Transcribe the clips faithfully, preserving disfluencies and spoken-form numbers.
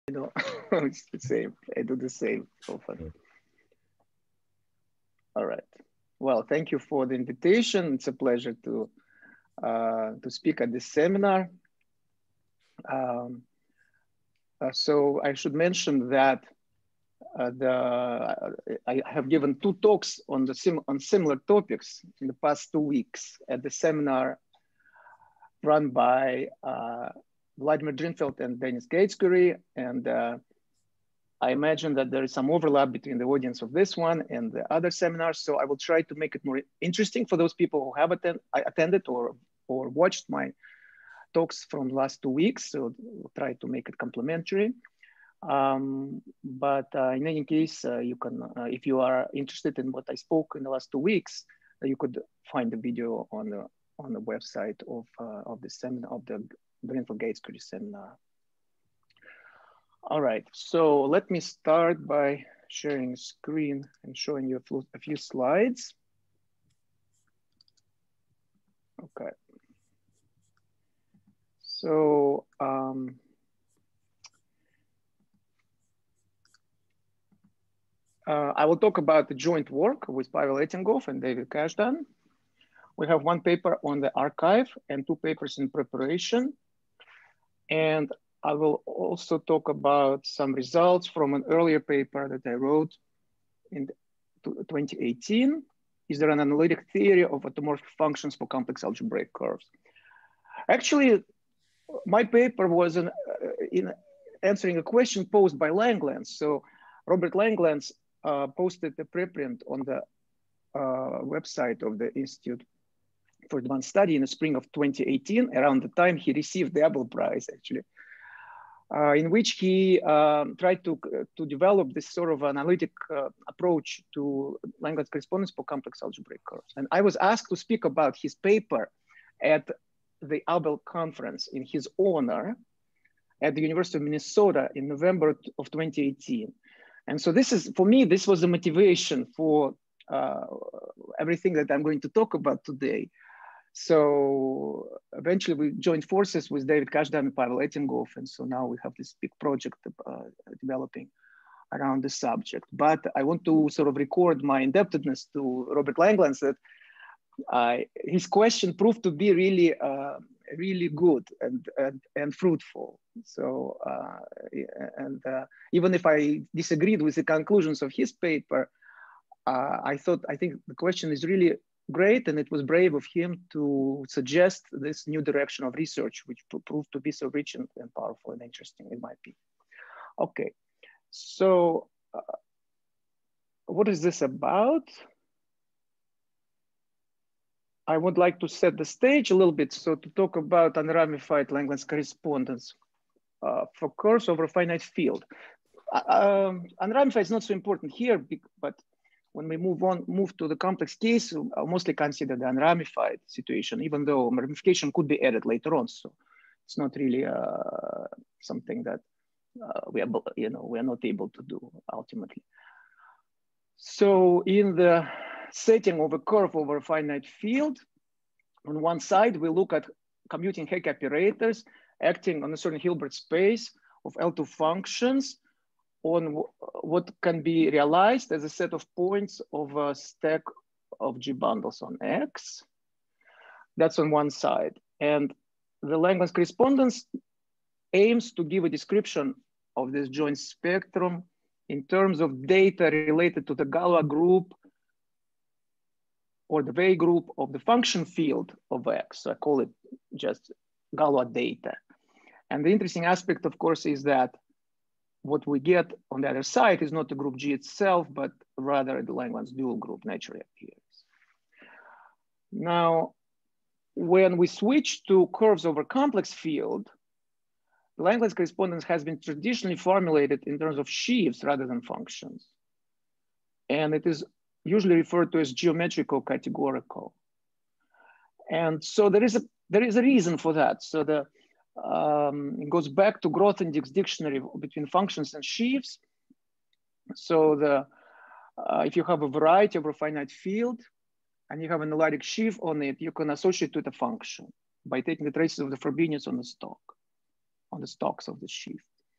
You know, it's the same. I do the same often. Mm. All right. Well, thank you for the invitation. It's a pleasure to uh, to speak at this seminar. Um, uh, so I should mention that uh, the I have given two talks on the sim on similar topics in the past two weeks at the seminar run by uh, Vladimir Drinfeld and Dennis Gates-Curry, and uh, I imagine that there is some overlap between the audience of this one and the other seminars. So I will try to make it more interesting for those people who have attend, attended or, or watched my talks from the last two weeks. So we'll try to make it complementary. Um, but uh, in any case, uh, you can, uh, if you are interested in what I spoke in the last two weeks, uh, you could find the video on the on the website of uh, of the seminar of the Drinfeld Gates-Curry seminar. All right, so let me start by sharing screen and showing you a few, a few slides. Okay. So um, uh, I will talk about the joint work with Pavel Etingov and David Kazhdan. We have one paper on the archive and two papers in preparation. And I will also talk about some results from an earlier paper that I wrote in twenty eighteen. Is there an analytic theory of automorphic functions for complex algebraic curves? Actually, my paper was in, uh, in answering a question posed by Langlands. So Robert Langlands uh, posted a preprint on the uh, website of the Institute for Advanced Study in the spring of twenty eighteen, around the time he received the Abel Prize, actually, uh, in which he um, tried to, uh, to develop this sort of analytic uh, approach to Langlands correspondence for complex algebraic curves. And I was asked to speak about his paper at the Abel conference in his honor at the University of Minnesota in November of twenty eighteen. And so this is, for me, this was the motivation for uh, everything that I'm going to talk about today. So eventually we joined forces with David Kazhdan and Pavel Etingov. And so now we have this big project uh, developing around the subject. But I want to sort of record my indebtedness to Robert Langlands that uh, his question proved to be really, uh, really good and, and, and fruitful. So, uh, and uh, even if I disagreed with the conclusions of his paper, uh, I thought, I think the question is really great, and it was brave of him to suggest this new direction of research, which proved to be so rich and, and powerful and interesting in my opinion. Okay, so uh, what is this about? I would like to set the stage a little bit. So to talk about unramified Langlands correspondence uh, for curves over a finite field. Uh, um, unramified is not so important here, but when we move on, move to the complex case, I'll mostly consider the unramified situation, even though ramification could be added later on. So it's not really uh, something that uh, we are, you know, we are not able to do ultimately. So in the setting of a curve over a finite field, on one side, we look at commuting Hecke operators acting on a certain Hilbert space of L two functions on what can be realized as a set of points of a stack of G bundles on X. That's on one side. And the Langlands correspondence aims to give a description of this joint spectrum in terms of data related to the Galois group or the Weil group of the function field of X. So I call it just Galois data. And the interesting aspect, of course, is that what we get on the other side is not the group G itself, but rather the Langlands dual group naturally appears. Now, when we switch to curves over complex field, the Langlands correspondence has been traditionally formulated in terms of sheaves rather than functions. And it is usually referred to as geometrical categorical. And so there is a, there is a reason for that. So the Um, it goes back to Grothendieck's dictionary between functions and sheaves. So the, uh, if you have a variety over a finite field and you have an analytic sheaf on it, you can associate with a function by taking the traces of the Frobenius on the stock, on the stocks of the sheaf.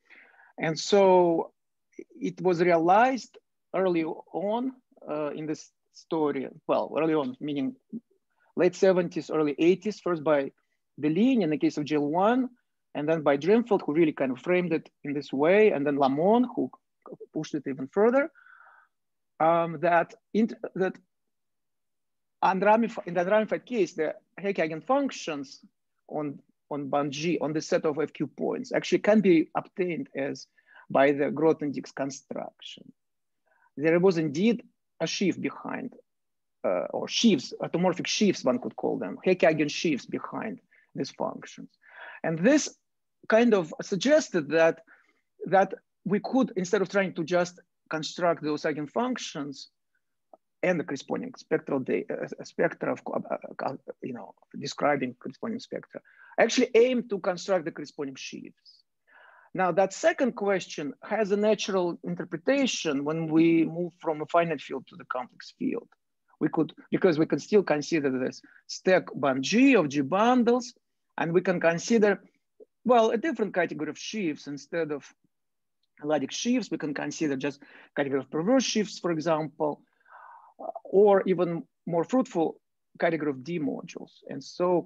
And so it was realized early on uh, in this story, well, early on, meaning late seventies, early eighties, first by Deligne in the case of G L one, and then by Drimfeld, who really kind of framed it in this way, and then Lamont, who pushed it even further, um, that, in, that in the unramified case, the Hecke eigenfunctions on, on band G, on the set of F Q points, actually can be obtained as by the Grothendieck's construction. There was indeed a sheaf behind, uh, or sheaves, automorphic sheaves, one could call them, Hecke eigensheaves behind these functions. And this kind of suggested that, that we could, instead of trying to just construct those eigenfunctions and the corresponding spectral data, uh, spectra of, uh, you know, describing corresponding spectra, actually aim to construct the corresponding sheaves. Now, that second question has a natural interpretation when we move from a finite field to the complex field. We could, because we can still consider this stack band G of G bundles, and we can consider, well, a different category of sheaves. Instead of Laddick sheaves, we can consider just category of perverse sheaves, for example, or even more fruitful category of D modules. And so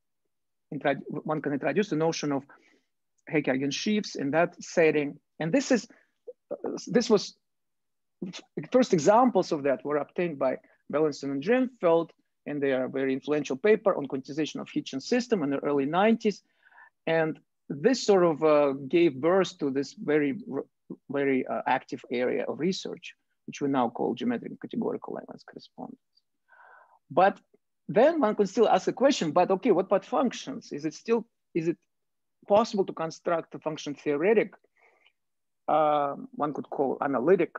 one can introduce the notion of Hecke eigensheaves in that setting. And this is, this was, first examples of that were obtained by Bellinson and Drimfeld in their very influential paper on quantization of Hitchin system in the early nineties. And this sort of uh, gave birth to this very, very uh, active area of research, which we now call geometric categorical Langlands correspondence. But then one can still ask a question, but okay, what about functions? Is it still, is it possible to construct a function theoretic, uh, one could call analytic,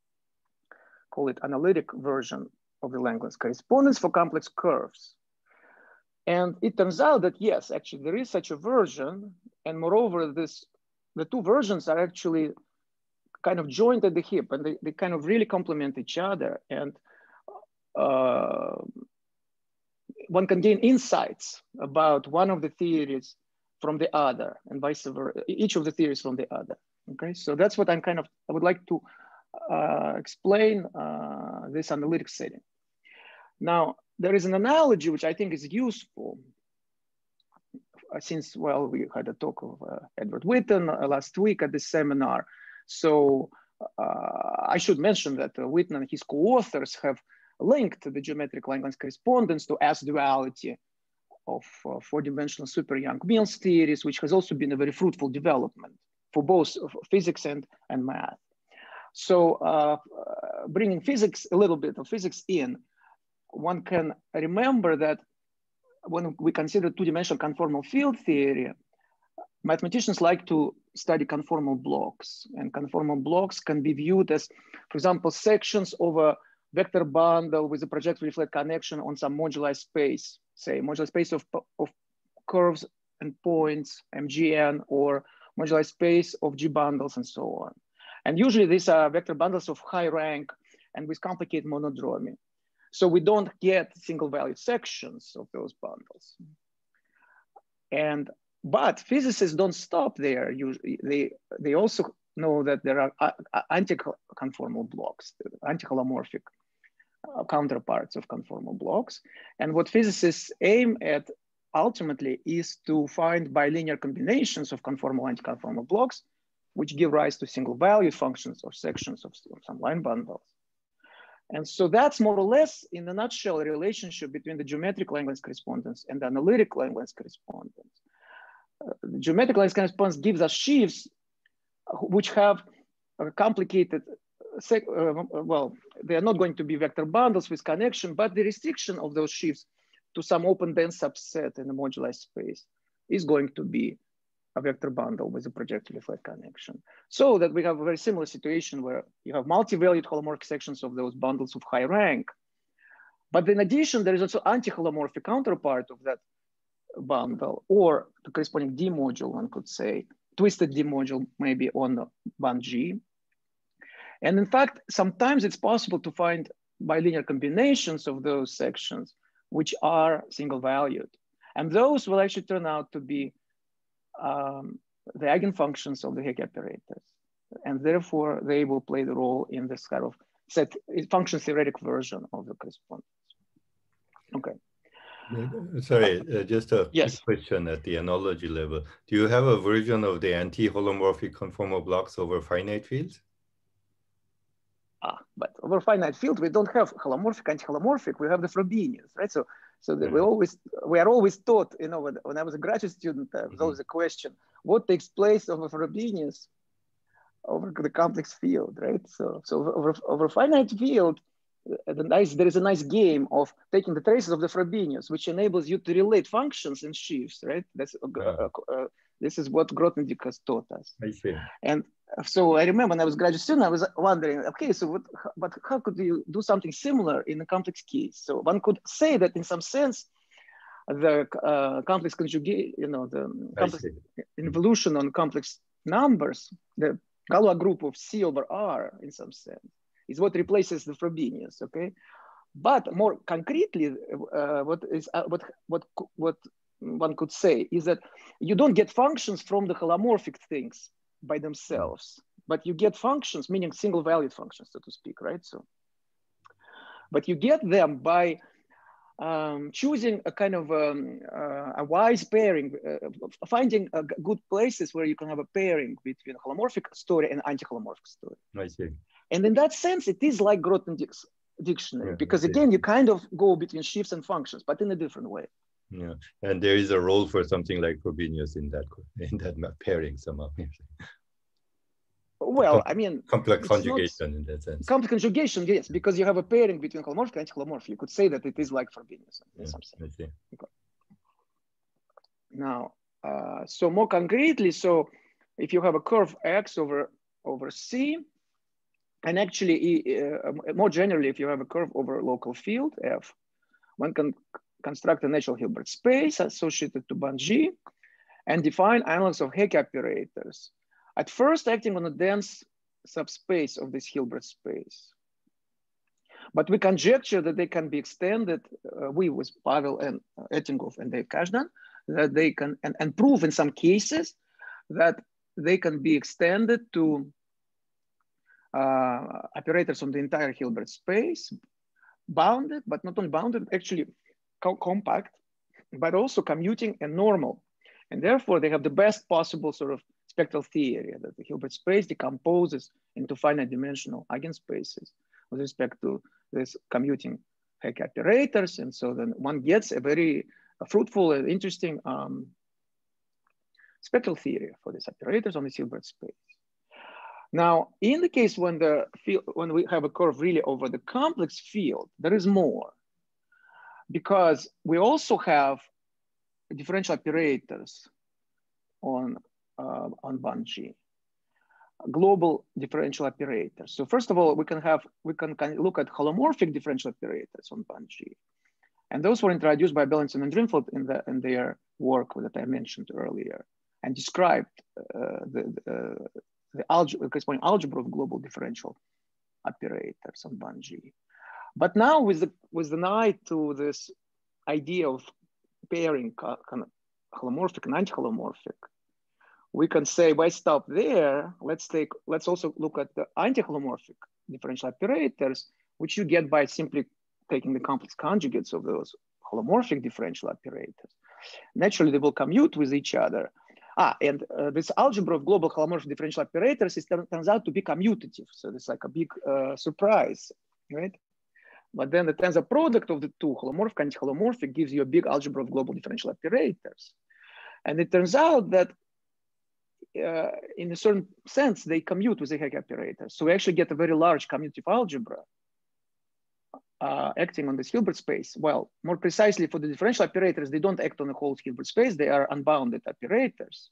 call it analytic version of the Langlands correspondence for complex curves? And it turns out that yes, actually there is such a version. And moreover, this, the two versions are actually kind of joined at the hip, and they, they kind of really complement each other. And uh, one can gain insights about one of the theories from the other, and vice versa, each of the theories from the other. Okay, so that's what I'm kind of, I would like to uh, explain uh, this analytic setting. Now, there is an analogy which I think is useful, uh, since, well, we had a talk of uh, Edward Witten uh, last week at this seminar. So uh, I should mention that uh, Witten and his co-authors have linked the geometric Langlands correspondence to S-duality of uh, four-dimensional super Young-Mills theories, which has also been a very fruitful development for both physics and, and math. So uh, uh, bringing physics, a little bit of physics in, one can remember that when we consider two-dimensional conformal field theory, mathematicians like to study conformal blocks, and conformal blocks can be viewed as, for example, sections of a vector bundle with a projective flat connection on some moduli space, say moduli space of, of curves and points, M G N, or moduli space of G bundles and so on. And usually these are vector bundles of high rank and with complicated monodromy. So we don't get single valued sections of those bundles. And, but physicists don't stop there. Usually they, they also know that there are anti-conformal blocks, anti-holomorphic uh, counterparts of conformal blocks. And what physicists aim at ultimately is to find bilinear combinations of conformal anti-conformal blocks, which give rise to single valued functions or sections of some line bundles. And so that's more or less, in a nutshell, a relationship between the geometric Langlands correspondence and the analytic Langlands correspondence. Uh, the geometric Langlands correspondence gives us sheaves which have a complicated, uh, well, they are not going to be vector bundles with connection, but the restriction of those sheaves to some open dense subset in the moduli space is going to be a vector bundle with a projectively flat connection. So that we have a very similar situation where you have multi-valued holomorphic sections of those bundles of high rank. But in addition, there is also anti-holomorphic counterpart of that bundle, or the corresponding D module, one could say, twisted D module maybe on the band G. And in fact, sometimes it's possible to find bilinear combinations of those sections, which are single valued. And those will actually turn out to be Um, the eigenfunctions of the Hecke operators. and therefore they will play the role in this kind of set function theoretic version of the correspondence. Okay. Sorry, uh, just a yes. quick question at the analogy level. Do you have a version of the anti-holomorphic conformal blocks over finite fields? Ah, but over finite field, we don't have holomorphic, anti-holomorphic, we have the Frobenius, right? So so that mm-hmm. we always, we are always taught, you know, when, when I was a graduate student, uh, mm-hmm. there was a question, what takes place over Frobenius over the complex field, right? So, so over, over finite field, uh, the nice, there is a nice game of taking the traces of the Frobenius, which enables you to relate functions and sheaves, right? That's uh, uh, uh, this is what Grothendieck has taught us. I see. And so I remember when I was a graduate student, I was wondering, okay, so what, but how could you do something similar in a complex case? So one could say that in some sense, the uh, complex conjugate, you know, the complex involution on complex numbers, the Galois group of C over R in some sense, is what replaces the Frobenius, okay? But more concretely, uh, what is uh, what what what one could say is that you don't get functions from the holomorphic things by themselves, but you get functions, meaning single valued functions, so to speak, right? So, but you get them by um, choosing a kind of um, uh, a wise pairing, uh, finding uh, good places where you can have a pairing between holomorphic story and anti-holomorphic story. I see. And in that sense, it is like Grothendieck's dictionary, yeah, because again, you kind of go between sheaves and functions, but in a different way. Yeah, and there is a role for something like Frobenius in that in that pairing somehow. Well, I mean, complex conjugation in that sense. Complex conjugation, yes, because you have a pairing between holomorphic and anti-holomorphic. You could say that it is like Frobenius in yeah, some sense. Okay. Now, uh, so more concretely, so if you have a curve X over over C, and actually uh, more generally, if you have a curve over a local field F, one can construct a natural Hilbert space associated to band G and define analogs of Hecke operators, at first acting on a dense subspace of this Hilbert space. But we conjecture that they can be extended, uh, we with Pavel and uh, Ettinghoff and Dave Kashdan, that they can, and, and prove in some cases that they can be extended to uh, operators on the entire Hilbert space, bounded, but not only bounded, actually co compact, but also commuting and normal. And therefore they have the best possible sort of spectral theory that the Hilbert space decomposes into finite dimensional eigenspaces with respect to this commuting Hecke operators. And so then one gets a very a fruitful and interesting um, spectral theory for these operators on the Hilbert space. Now, in the case when the field, when we have a curve really over the complex field, there is more, because we also have differential operators on uh, on band G, global differential operators. So first of all, we can have we can, can look at holomorphic differential operators on band G, and those were introduced by Bellington and Drinfeld in the in their work that I mentioned earlier, and described uh, the uh, the algebra, corresponding algebra of global differential operators on band G. But now with the with an eye to this idea of pairing kind of holomorphic and anti-holomorphic, we can say, why stop there? Let's take let's also look at the anti-holomorphic differential operators, which you get by simply taking the complex conjugates of those holomorphic differential operators. Naturally, they will commute with each other. Ah, and uh, this algebra of global holomorphic differential operators is, turns out to be commutative. So it's like a big uh, surprise, right? But then the tensor product of the two, holomorphic and anti-holomorphic, gives you a big algebra of global differential operators. And it turns out that uh, in a certain sense, they commute with the Hecke operators. So we actually get a very large commutative algebra uh, acting on this Hilbert space. Well, more precisely for the differential operators, they don't act on the whole Hilbert space. They are unbounded operators.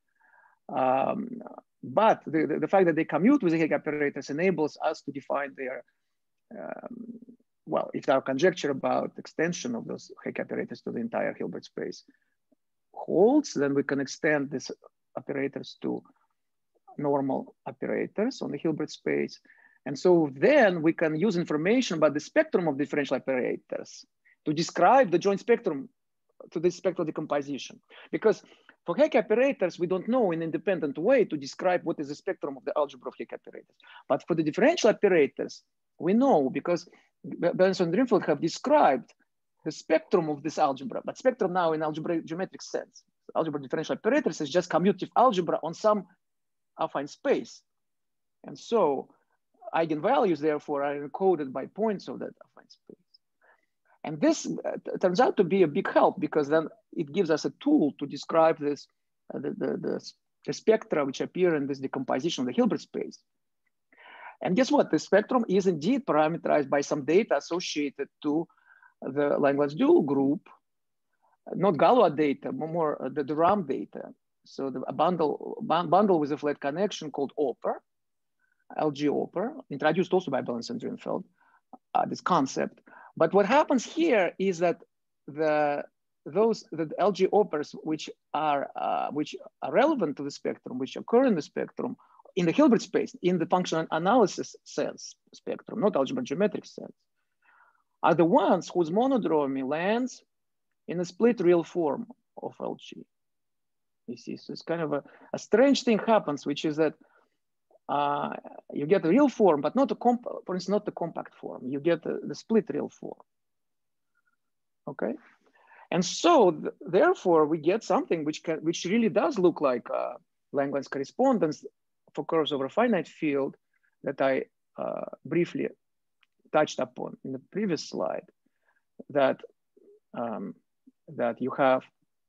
Um, but the, the, the fact that they commute with the Hecke operators enables us to define their, um, well, if our conjecture about extension of those Hecke operators to the entire Hilbert space holds, then we can extend these operators to normal operators on the Hilbert space. And so then we can use information about the spectrum of differential operators to describe the joint spectrum to this spectral decomposition. Because For Hecke operators, we don't know in an independent way to describe what is the spectrum of the algebra of Hecke operators. But for the differential operators, we know because Belansky and Drinfeld have described the spectrum of this algebra, but spectrum now in algebraic geometric sense. Algebra differential operators is just commutative algebra on some affine space. And so eigenvalues, therefore, are encoded by points of that affine space. And this uh, turns out to be a big help because then it gives us a tool to describe this, uh, the, the, the, the spectra which appear in this decomposition of the Hilbert space. And guess what? The spectrum is indeed parameterized by some data associated to the Langlands dual group, not Galois data, more uh, the, the RAM data. So the, a bundle, bundle with a flat connection called O P E R, L G O P E R, introduced also by Belansky and Drinfeld, uh, this concept. But what happens here is that the those the L G O P E Rs which are uh, which are relevant to the spectrum, which occur in the spectrum, in the Hilbert space, in the functional analysis sense spectrum, not algebra geometric sense, are the ones whose monodromy lands in a split real form of L G. You see, so it's kind of a, a strange thing happens, which is that uh, you get a real form, but not a comp, for instance, not the compact form. You get a, the split real form. Okay, and so th therefore we get something which can, which really does look like uh, Langlands correspondence for curves over a finite field that I uh, briefly touched upon in the previous slide. That um, that you have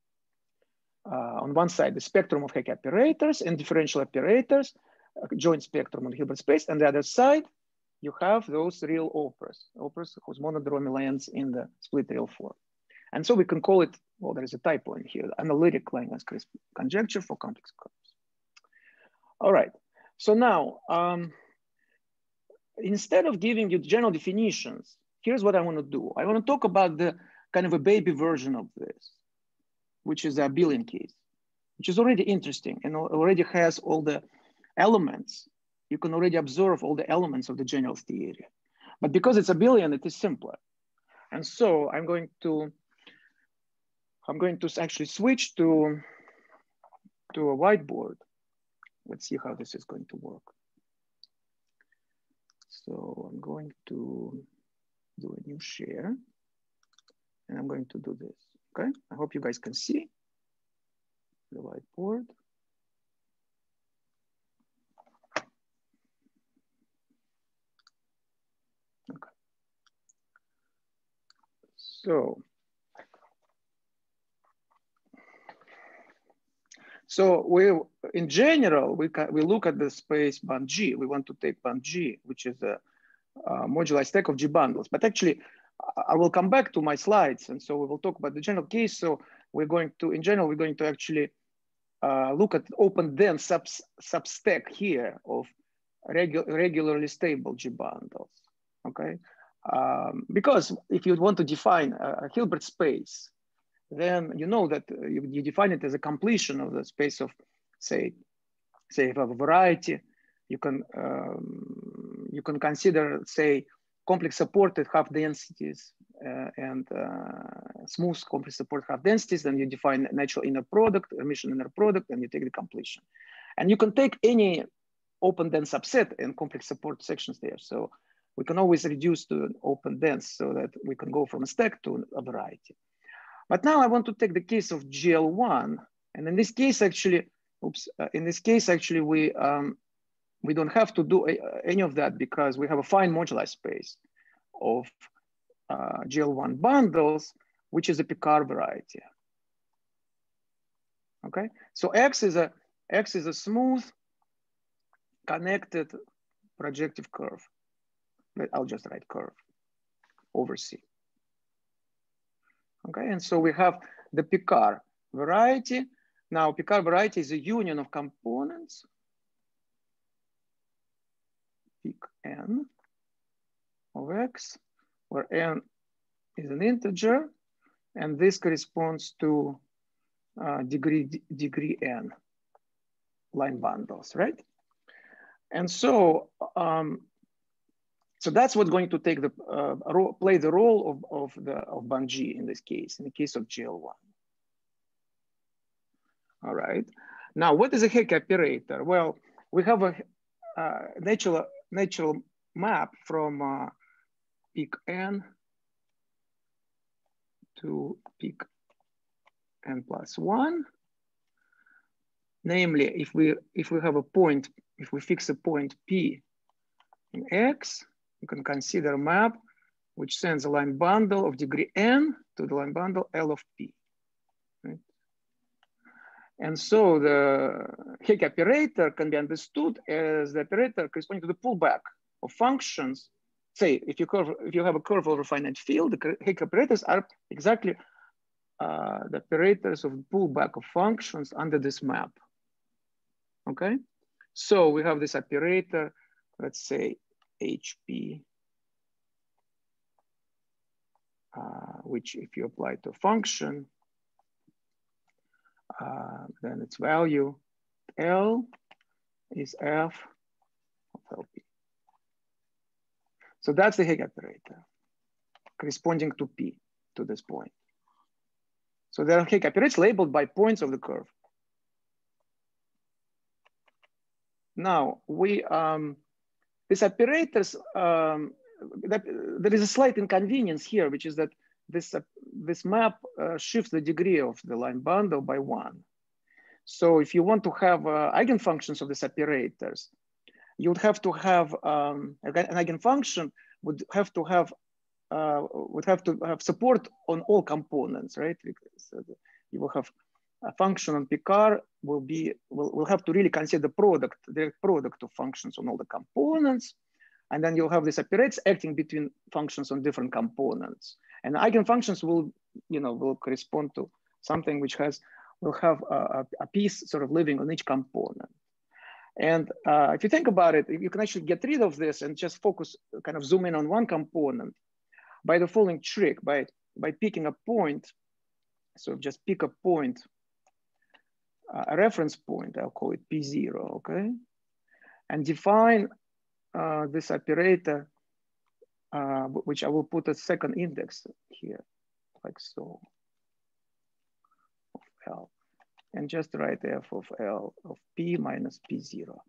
uh, on one side the spectrum of Hecke operators and differential operators, a joint spectrum on Hilbert space, and the other side you have those real O P E Rs, O P E Rs whose monodromy lands in the split real form. And so we can call it, well, there is a typo in here, analytic Langlands conjecture for complex curves. All right, so now, um, instead of giving you general definitions, here's what I want to do. I want to talk about the kind of a baby version of this, which is the abelian case, which is already interesting and already has all the elements. You can already observe all the elements of the general theory. But because it's abelian, it is simpler. And so I'm going to, I'm going to actually switch to, to a whiteboard. Let's see how this is going to work. So I'm going to do a new share. And I'm going to do this, okay? I hope you guys can see the whiteboard. Okay. So, so we, in general, we can, we look at the space band G. We want to take band G, which is a, a moduli stack of G bundles. But actually, I will come back to my slides, and so we will talk about the general case. So we're going to, in general, we're going to actually uh, look at open dense sub substack here of regu regularly stable G bundles. Okay, um, because if you want to define a, a Hilbert space, then you know that you, you define it as a completion of the space of, say, say if you have a variety, you can um, you can consider, say, complex supported half densities uh, and uh, smooth complex supported half densities. Then you define natural inner product, Hermitian inner product, and you take the completion. And you can take any open dense subset and complex support sections there. So we can always reduce to an open dense so that we can go from a stack to a variety. But now I want to take the case of G L one. And in this case, actually, oops, uh, in this case, actually, we, um, we don't have to do a, any of that because we have a fine moduli space of uh, G L one bundles, which is a Picard variety. Okay, so X is a, X is a smooth connected projective curve. I'll just write curve over C. Okay, and so we have the Picard variety. Now, Picard variety is a union of components, pick n of X, where n is an integer, and this corresponds to uh, degree degree n line bundles, right? And so, um, so that's what's going to take the uh, role, play the role of, of the of band G in this case, in the case of G L one. All right. Now, what is a Hecke operator? Well, we have a uh, natural natural map from uh, peak n to peak n plus one. Namely, if we if we have a point, if we fix a point P in X, you can consider a map which sends a line bundle of degree n to the line bundle L of P. Right? And so the Hecke operator can be understood as the operator corresponding to the pullback of functions. Say, if you curve, if you have a curve over a finite field, the Hecke operators are exactly uh, the operators of the pullback of functions under this map. Okay, so we have this operator, let's say H P, uh, which if you apply to a function, uh, then its value L is F of L P. So that's the Hecke operator corresponding to P, to this point. So there are Hecke operators labeled by points of the curve. Now we, um, these operators, um, that, there is a slight inconvenience here, which is that this, uh, this map uh, shifts the degree of the line bundle by one. So if you want to have uh, eigenfunctions of these operators, you would have to have um, an eigenfunction would have to have uh, would have to have support on all components, right? Because you will have a function on P C A R will be will will have to really consider the product, the product of functions on all the components, and then you'll have these operators acting between functions on different components. And eigenfunctions will you know will correspond to something which has will have a, a piece sort of living on each component. And uh, if you think about it, you can actually get rid of this and just focus, kind of zoom in on one component by the following trick, by, by picking a point. So just pick a point, uh, a reference point, I'll call it P zero, okay? And define uh, this operator, uh, which I will put a second index here, like so, of L. And just write F of L of P minus P zero.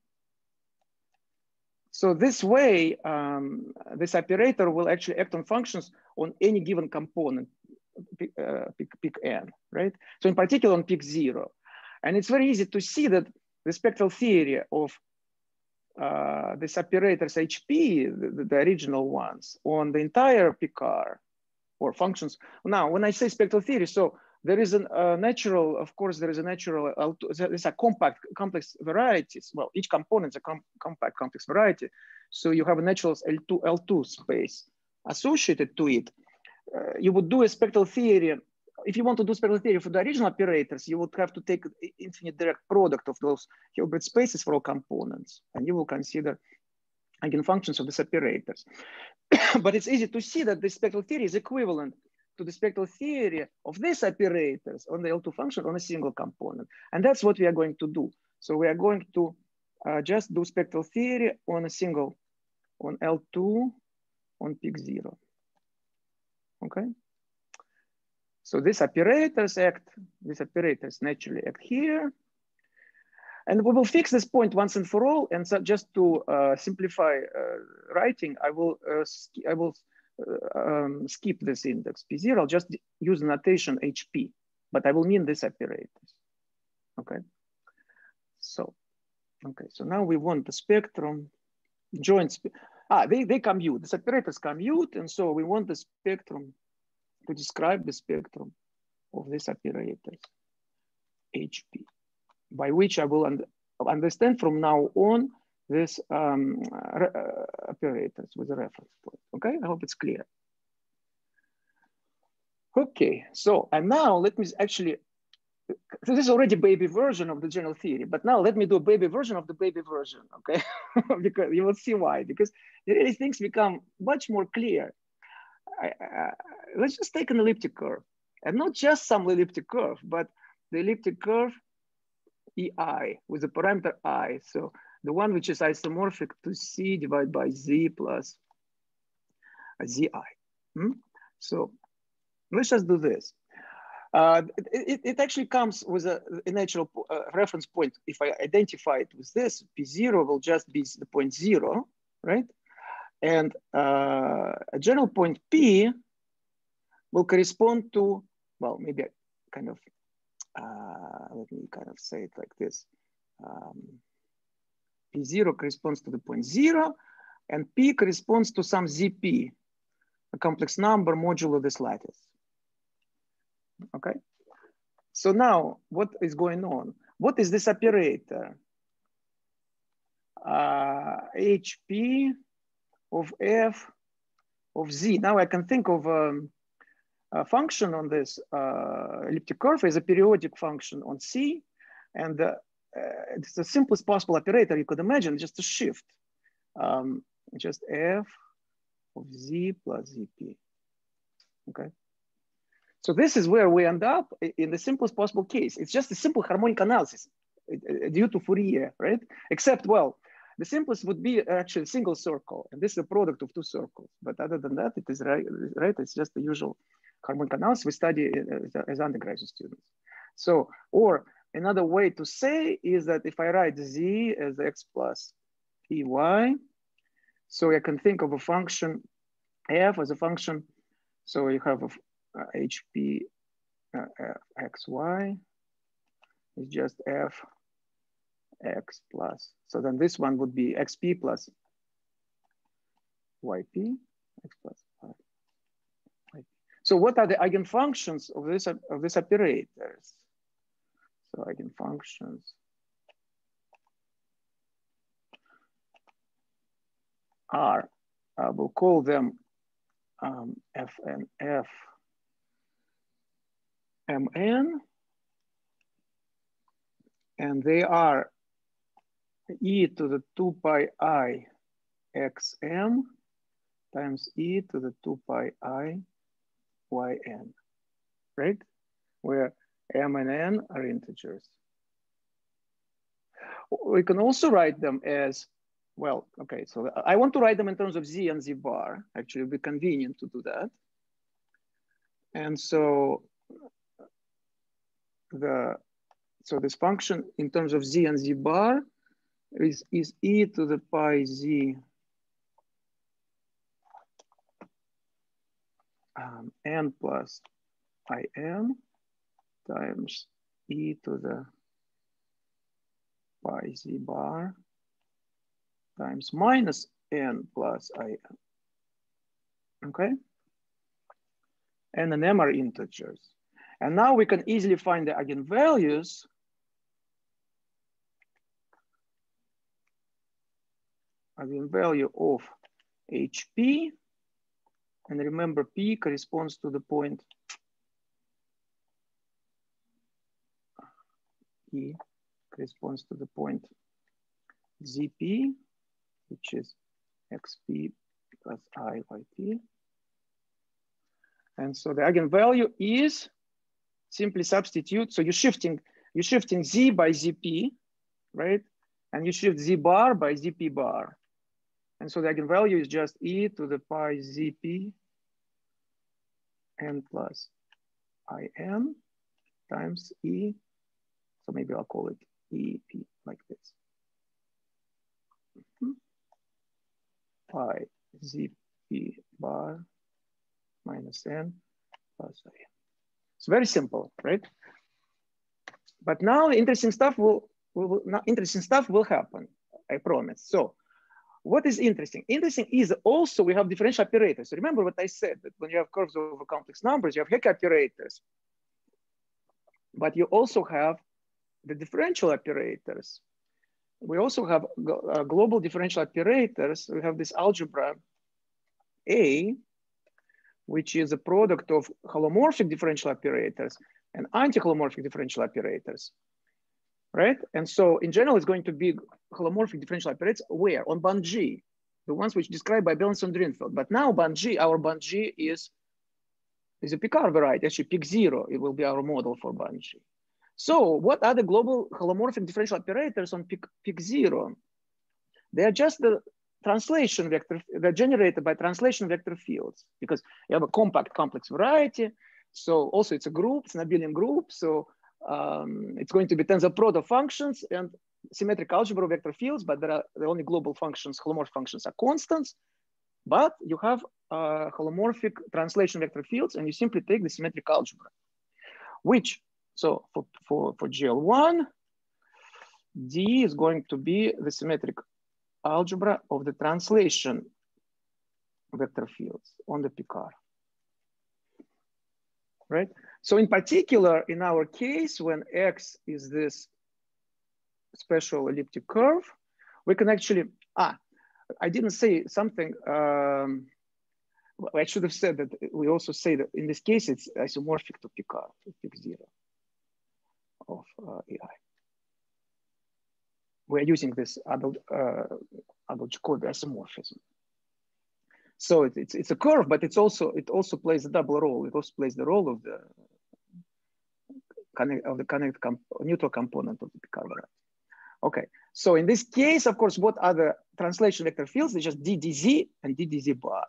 So this way, um, this operator will actually act on functions on any given component, uh, pick, pick n, right? So in particular on pick zero. And it's very easy to see that the spectral theory of uh, these operators H P, the, the original ones, on the entire P C A R or functions. Now, when I say spectral theory, so there is a uh, natural, of course, there is a natural, L two, there's a compact, complex varieties. Well, each component is a com compact, complex variety. So you have a natural L two, L two space associated to it. Uh, you would do a spectral theory. If you want to do spectral theory for the original operators, you would have to take infinite direct product of those Hilbert spaces for all components. And you will consider eigenfunctions of these operators. But it's easy to see that this spectral theory is equivalent to the spectral theory of these operators on the L two function on a single component. And that's what we are going to do. So we are going to uh, just do spectral theory on a single, on L two, on peak zero, okay? So these operators act, these operators naturally act here. And we will fix this point once and for all. And so just to uh, simplify uh, writing, I will, uh, I will Uh, um, skip this index P zero, I'll just use the notation H P, but I will mean these operators, okay? So, okay, so now we want the spectrum, joint, spe ah, they, they commute, these operators commute, and so we want the spectrum to describe the spectrum of these operators, H P, by which I will un understand from now on this um, uh, operators with a reference point, okay? I hope it's clear. Okay, so, and now let me actually, this is already baby version of the general theory, but now let me do a baby version of the baby version, okay? Because you will see why, because really things become much more clear. I, I, let's just take an elliptic curve, and not just some elliptic curve, but the elliptic curve E I with the parameter I. So the one which is isomorphic to C divided by Z plus Z I. Hmm? So let's just do this. Uh, it, it actually comes with a, a natural uh, reference point. If I identify it with this, P zero will just be the point zero, right? And uh, a general point P will correspond to, well, maybe I kind of, uh, let me kind of say it like this. Um, P zero corresponds to the point zero, and P corresponds to some Z P, a complex number modulo this lattice. Okay, so now what is going on? What is this operator? Uh, H P of F of Z. Now I can think of um, a function on this uh, elliptic curve as a periodic function on C, and uh, uh, it's the simplest possible operator you could imagine, just a shift, um, just F of Z plus Z P. Okay. So this is where we end up in the simplest possible case. It's just a simple harmonic analysis due to Fourier, right? Except, well, the simplest would be actually a single circle, and this is a product of two circles. But other than that, it is right, right? It's just the usual harmonic analysis we study as undergraduate students. So, or another way to say is that if I write Z as X plus P Y, so I can think of a function F as a function. So you have a Uh, H P uh, F X Y is just F X plus. So then this one would be X P plus Y P, X plus Y P. So what are the eigenfunctions of this of these operators? So eigenfunctions are, I will call them um, F and F. M N, and they are e to the two pi I X M times e to the two pi I Y N, right? Where M and N are integers. We can also write them as, well, okay, so I want to write them in terms of Z and Z bar. Actually, it would be convenient to do that. And so the so this function in terms of Z and Z bar is, is e to the pi Z um, n plus I n times e to the pi Z bar times minus n plus I n. Okay? And and m are integers. And now we can easily find the eigenvalues eigenvalue of H P. And remember, P corresponds to the point E corresponds to the point Z P, which is X P plus I Y P. And so the eigenvalue is simply substitute. So you're shifting, you're shifting Z by Z P, right? And you shift Z bar by Z P bar. And so the eigenvalue is just e to the pi Z P n plus I n times e. So maybe I'll call it E P like this. Mm-hmm. Pi Z P bar minus n plus I n. It's very simple, right? But now interesting stuff will, will not interesting stuff will happen, I promise. So what is interesting? Interesting is also we have differential operators. So remember what I said, that when you have curves over complex numbers, you have Hecke operators, but you also have the differential operators. We also have uh, global differential operators. We have this algebra A, which is a product of holomorphic differential operators and anti-holomorphic differential operators, right? And so in general, it's going to be holomorphic differential operators where? On band G, the ones which described by Bellingson-Drinfeld. But now band G, our band G is, is a Picard variety, actually Pic zero, it will be our model for band G. So what are the global holomorphic differential operators on Pic, Pic zero? They are just the translation vector, they're generated by translation vector fields because you have a compact complex variety So also it's a group, it's an abelian group. So um, it's going to be tensor product functions and symmetric algebra vector fields, but there are the only global functions, holomorphic functions are constants. But you have uh, holomorphic translation vector fields, and you simply take the symmetric algebra, which, so for, for, for G L one, D is going to be the symmetric algebra of the translation vector fields on the Picard, right? So in particular, in our case, when X is this special elliptic curve, we can actually, ah, I didn't say something, um, I should have said that we also say that in this case, it's isomorphic to Picard, to pic zero of uh, A I. We're using this adult, uh, adult Jacobi isomorphism. So it, it's, it's a curve, but it's also, it also plays a double role. It also plays the role of the connect, of the connect comp neutral component of the Picard variety. Okay, so in this case, of course, what are the translation vector fields? They're just D D Z and D D Z bar.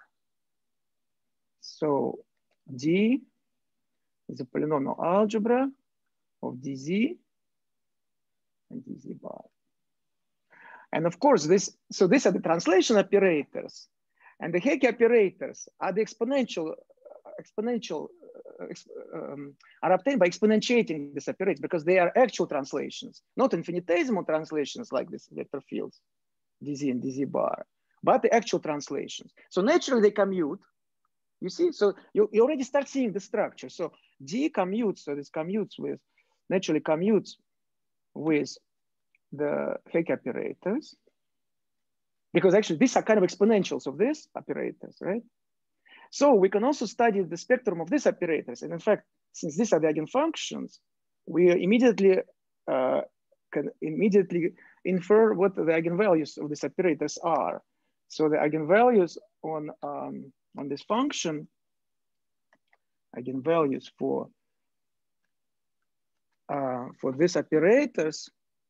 So D is a polynomial algebra of D Z and D Z bar. And of course, this, so these are the translation operators, and the Hecke operators are the exponential, exponential, uh, um, are obtained by exponentiating these operators because they are actual translations, not infinitesimal translations like this vector fields, D Z and D Z bar, but the actual translations. So naturally they commute, you see, so you, you already start seeing the structure. So D commutes, so this commutes with, naturally commutes with the Hecke operators, because actually these are kind of exponentials of these operators, right? So we can also study the spectrum of these operators. And in fact, since these are the eigenfunctions, we immediately uh, can immediately infer what the eigenvalues of these operators are. So the eigenvalues on, um, on this function, eigenvalues for, uh, for these operators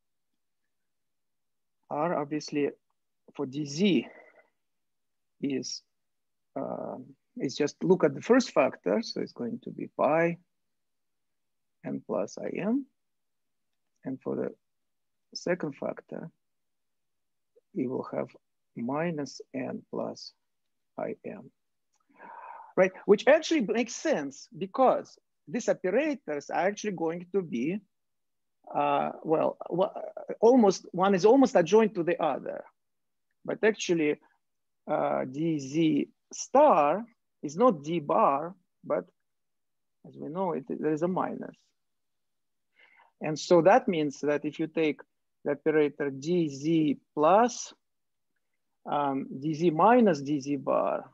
are obviously for D Z is, uh, is just look at the first factor. So it's going to be pi n plus im. And for the second factor, we will have minus n plus im, right? Which actually makes sense because these operators are actually going to be Uh, well, almost one is almost adjoint to the other, but actually uh, D Z star is not D bar, but as we know, it, there is a minus. And so that means that if you take the operator D Z plus um, D Z minus D Z bar,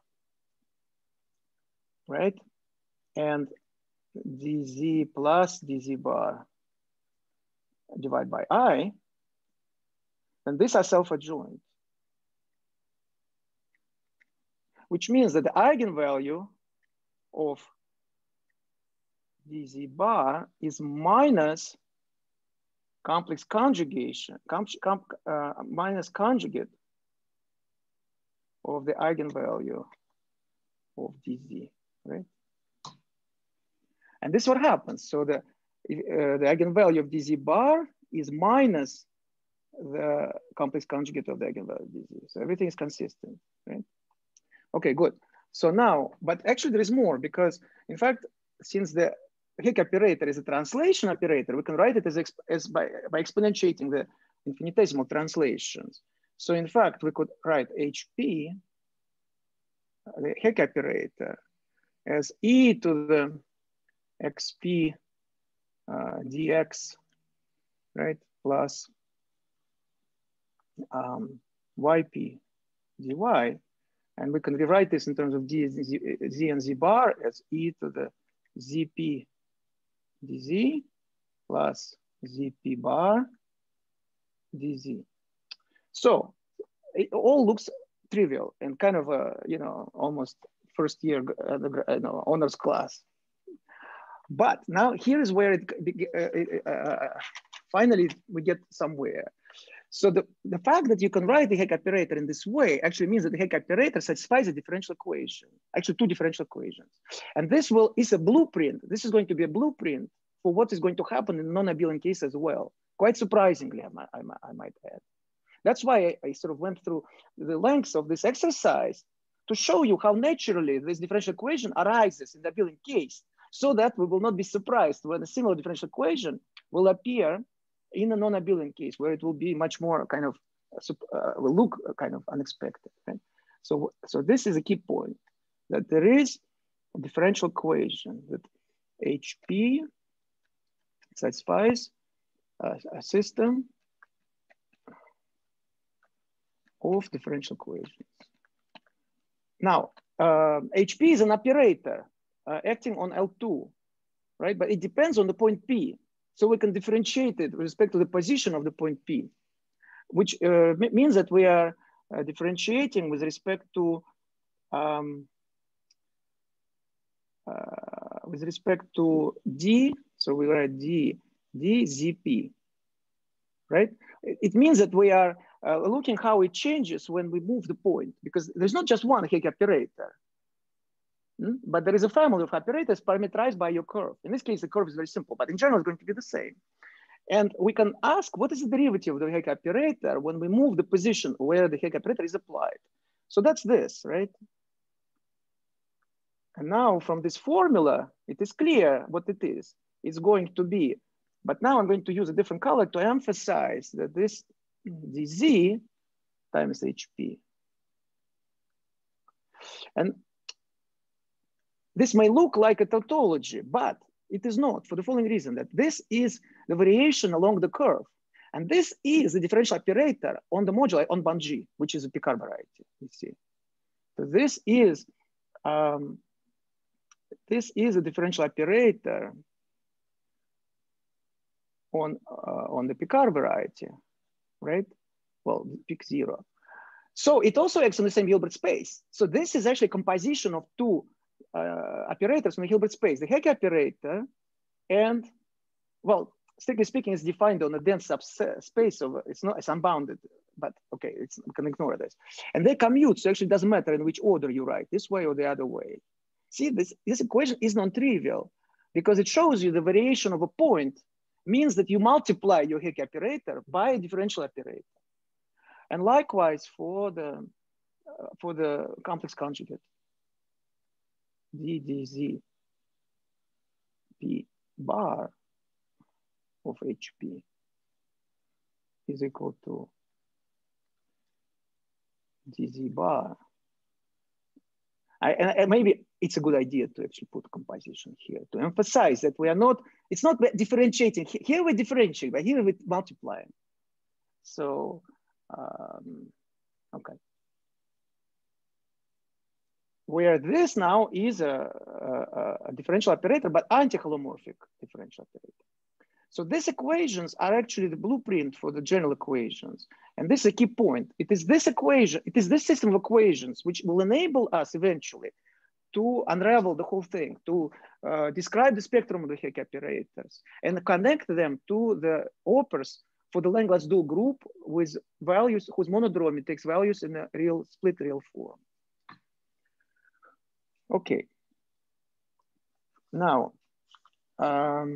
right? And D Z plus D Z bar divided by I, then these are self-adjoint, which means that the eigenvalue of D Z bar is minus complex conjugation, com, com, uh, minus conjugate of the eigenvalue of D Z, right? And this is what happens. So the, uh, the eigenvalue of D Z bar is minus the complex conjugate of the eigenvalue of D Z. So everything is consistent, right? Okay, good. So now, but actually there is more because in fact, since the Hecke operator is a translation operator, we can write it as, as by, by exponentiating the infinitesimal translations. So in fact, we could write H P, the Hecke operator, as e to the xp uh, dx, right, plus um, yp dy. And we can rewrite this in terms of d, z, z and z bar as e to the zp dz plus zp bar dz. So it all looks trivial and kind of a, you know, almost first year uh, you know, honors class. But now here is where it uh, uh, finally we get somewhere. So the, the fact that you can write the Hecke operator in this way actually means that the Hecke operator satisfies a differential equation, actually two differential equations. And this will is a blueprint. This is going to be a blueprint for what is going to happen in the non-abelian case as well. Quite surprisingly, I might, I might, I might add. That's why I, I sort of went through the lengths of this exercise to show you how naturally this differential equation arises in the abelian case, so that we will not be surprised when a similar differential equation will appear in a non-abelian case, where it will be much more kind of, uh, will look kind of unexpected. Right? So, so this is a key point, that there is a differential equation that H P satisfies a, a system of differential equations. Now, uh, H P is an operator uh, acting on L two, right? But it depends on the point P. So we can differentiate it with respect to the position of the point P, which uh, means that we are uh, differentiating with respect to um, uh, with respect to D. So we write D, D, Z, P, right? It means that we are uh, looking how it changes when we move the point, because there's not just one Hecke operator. But there is a family of operators parameterized by your curve. In this case, the curve is very simple, but in general, it's going to be the same. And we can ask, what is the derivative of the Hecke operator when we move the position where the Hecke operator is applied? So that's this, right? And now from this formula, it is clear what it is. It's going to be, but now I'm going to use a different color to emphasize that this dz times H P. And this may look like a tautology, but it is not, for the following reason, that this is the variation along the curve. And this is the differential operator on the moduli on band G, which is a Picard variety, you see. So this is, um, this is a differential operator on, uh, on the Picard variety, right? Well, pick zero. So it also acts on the same Hilbert space. So this is actually a composition of two Uh, operators in the Hilbert space, the Hecke operator, and, well, strictly speaking, it's defined on a dense subspace of, it's not, it's unbounded, but okay, it's, we can ignore this. And they commute, so actually it doesn't matter in which order you write, this way or the other way. See, this, this equation is non-trivial because it shows you the variation of a point means that you multiply your Hecke operator by a differential operator. And likewise for the, uh, for the complex conjugate. D D Z P bar of H P is equal to D Z bar. I, and, and maybe it's a good idea to actually put a composition here to emphasize that we are not, it's not differentiating. Here we differentiate, but here we multiply. So, um, okay. Where this now is a, a, a differential operator, but anti-holomorphic differential operator. So these equations are actually the blueprint for the general equations. And this is a key point. It is this equation, it is this system of equations which will enable us eventually to unravel the whole thing, to uh, describe the spectrum of the Hecke operators and connect them to the opers for the Langlands dual group with values whose monodromy takes values in a real split real form. Okay. Now, um,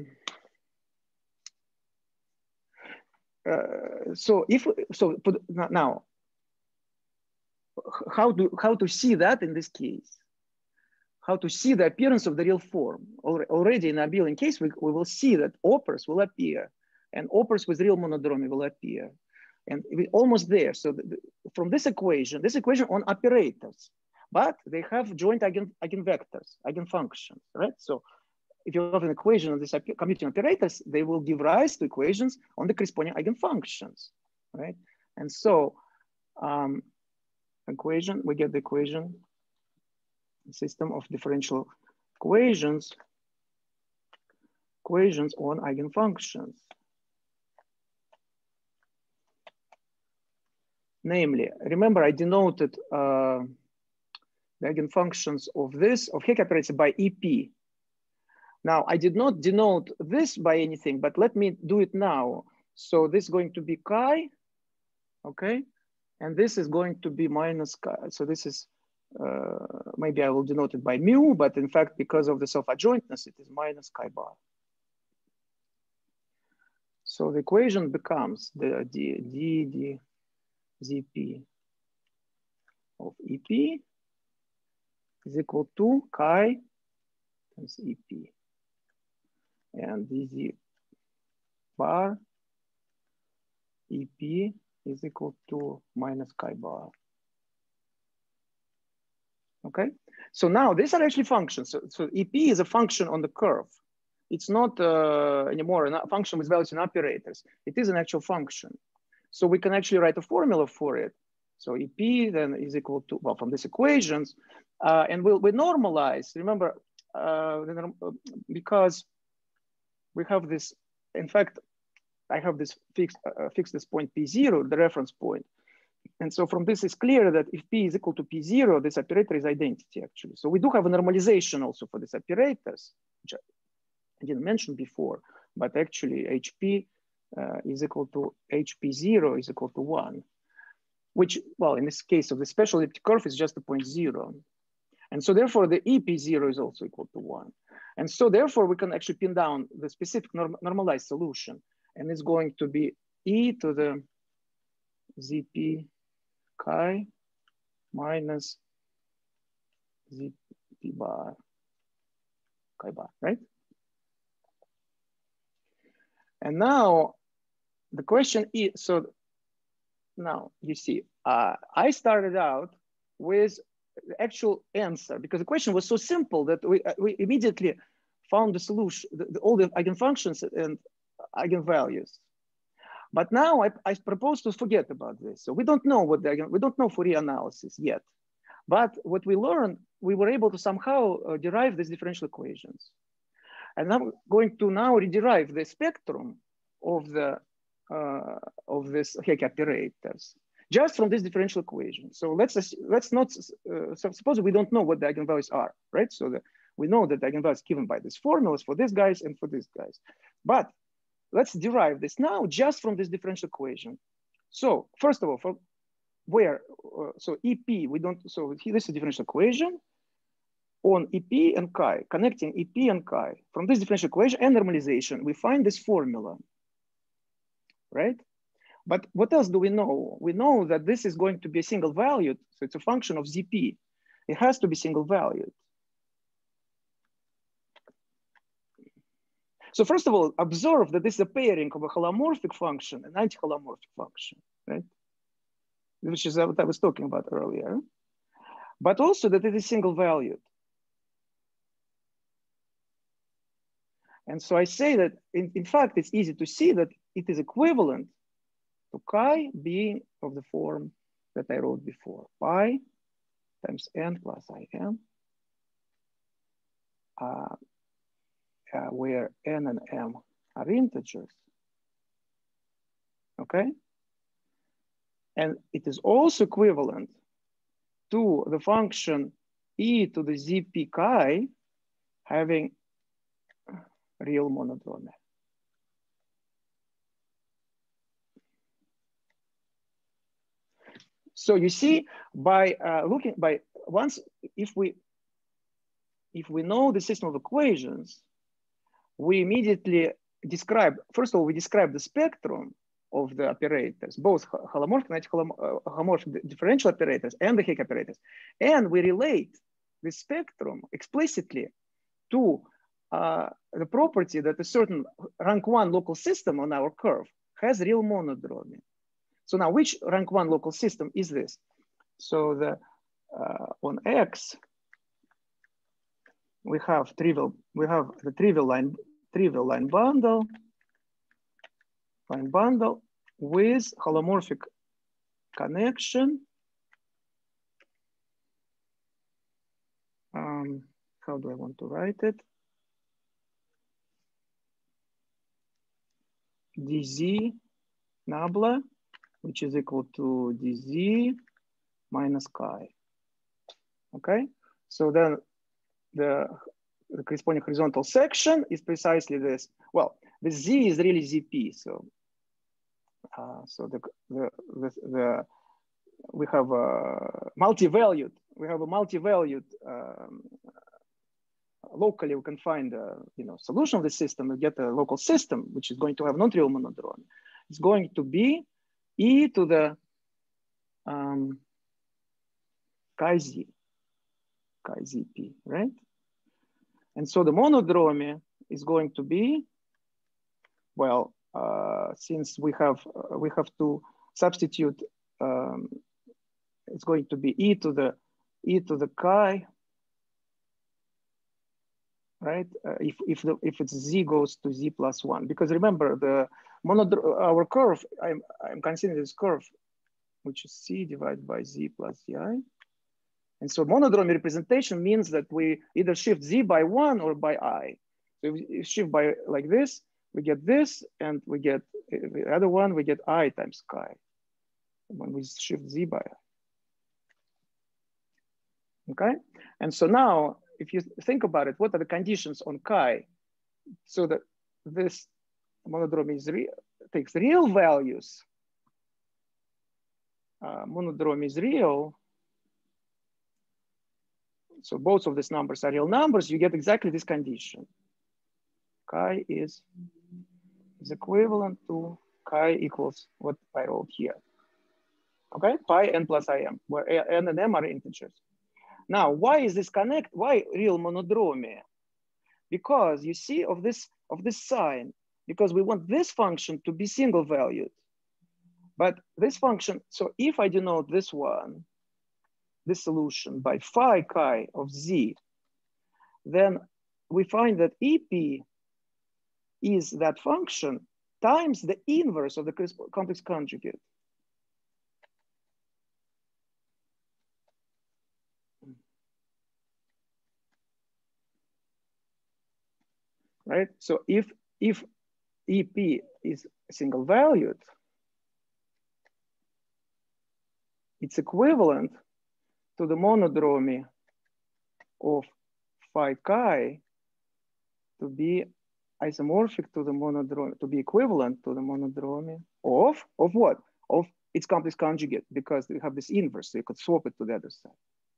uh, so if so, now, how do how to see that in this case? How to see the appearance of the real form? Already in the abelian case, we, we will see that opers will appear, and opers with real monodromy will appear, and we're almost there. So the, the, from this equation, this equation on operators. But they have joint eigen, eigenvectors, eigenfunctions, right? So if you have an equation of these commuting operators, they will give rise to equations on the corresponding eigenfunctions, right? And so um, equation, we get the equation, system of differential equations, equations on eigenfunctions. Namely, remember I denoted uh, the eigenfunctions of this, of Hecke operator by E P. Now, I did not denote this by anything, but let me do it now. So this is going to be chi okay? And this is going to be minus chi. So this is, uh, maybe I will denote it by mu, but in fact, because of the self-adjointness, it is minus chi bar. So the equation becomes the d, d, d, zp of EP is equal to chi times EP. And dz bar EP is equal to minus chi bar. Okay, so now these are actually functions. So, so E P is a function on the curve. It's not uh, anymore a function with values and operators. It is an actual function. So we can actually write a formula for it. So E P then is equal to, well, from these equations, uh, and we'll, we normalize, remember, uh, because we have this, in fact, I have this fixed, uh, fixed this point P zero, the reference point. And so from this is clear that if P is equal to P zero, this operator is identity actually. So we do have a normalization also for these operators, which I didn't mention before, but actually H P uh, is equal to H P zero is equal to one, which, well, in this case of the special elliptic curve is just a point zero. And so therefore the E P zero is also equal to one. And so therefore we can actually pin down the specific norm normalized solution. And it's going to be E to the Z P chi minus Z P bar chi bar, right? And now the question is, so now you see, uh, I started out with the actual answer because the question was so simple that we, uh, we immediately found the solution, the, the, all the eigenfunctions and eigenvalues. But now I, I propose to forget about this. So we don't know what the, we don't know Fourier analysis yet. But what we learned, we were able to somehow uh, derive these differential equations. And I'm going to now rederive the spectrum of the uh, of this Hecke operators just from this differential equation. So let's let's not uh, so suppose we don't know what the eigenvalues are, right? So the, we know that the eigenvalues given by these formulas for these guys and for these guys. But let's derive this now just from this differential equation. So first of all, from where uh, so E P we don't so here this is a differential equation on E P and chi, connecting E P and chi. From this differential equation and normalization, we find this formula, right? But what else do we know? We know that this is going to be a single valued, so it's a function of Z P. It has to be single valued. So first of all, observe that this is a pairing of a holomorphic function and anti-holomorphic function, right? Which is what I was talking about earlier. But also that it is single valued. And so I say that, in, in fact, it's easy to see that it is equivalent to chi being of the form that I wrote before, pi times n plus im, uh, uh, where n and m are integers, okay? And it is also equivalent to the function e to the zp chi having real monodromy. So you see, by uh, looking by once, if we if we know the system of equations, we immediately describe. First of all, we describe the spectrum of the operators, both holomorphic and anti-holomorphic differential operators and the Hecke operators, and we relate the spectrum explicitly to uh, the property that a certain rank one local system on our curve has real monodromy. So now, which rank one local system is this? So the uh, on X, we have trivial. We have the trivial line, trivial line bundle, line bundle with holomorphic connection. Um, how do I want to write it? dz nabla, which is equal to dz minus chi. Okay, so then the, the corresponding horizontal section is precisely this. Well, the z is really zp, so Uh, so the, the, the, the we have a multi-valued, we have a multi-valued, um, locally we can find a you know, solution of the system and get a local system, which is going to have non-trivial monodromy. It's going to be e to the um, chi z, chi zp, right? And so the monodromy is going to be, well, uh, since we have, uh, we have to substitute, um, it's going to be e to the, e to the chi, right? Uh, if, if, the, if it's z goes to z plus one, because remember the monodromy, our curve, I'm, I'm considering this curve, which is c divided by z plus zi. And so monodromy representation means that we either shift z by one or by I. So if we shift by like this, we get this, and we get the other one, we get I times chi when we shift z by I. Okay? And so now, if you think about it, what are the conditions on chi so that this monodromy is real, takes real values? Uh, monodromy is real. So both of these numbers are real numbers. You get exactly this condition. Chi is, is equivalent to chi equals what I wrote here. Okay, pi n plus im, where n and m are integers. Now, why is this connect? Why real monodromy? Because you see of this of this sign, because we want this function to be single valued. But this function, so if I denote this one, this solution by phi chi of z, then we find that E P is that function times the inverse of the complex conjugate. Right? So if, if E P is single valued, it's equivalent to the monodromy of phi chi to be isomorphic to the monodromy, to be equivalent to the monodromy of, of what? Of its complex conjugate, because we have this inverse, so you could swap it to the other side.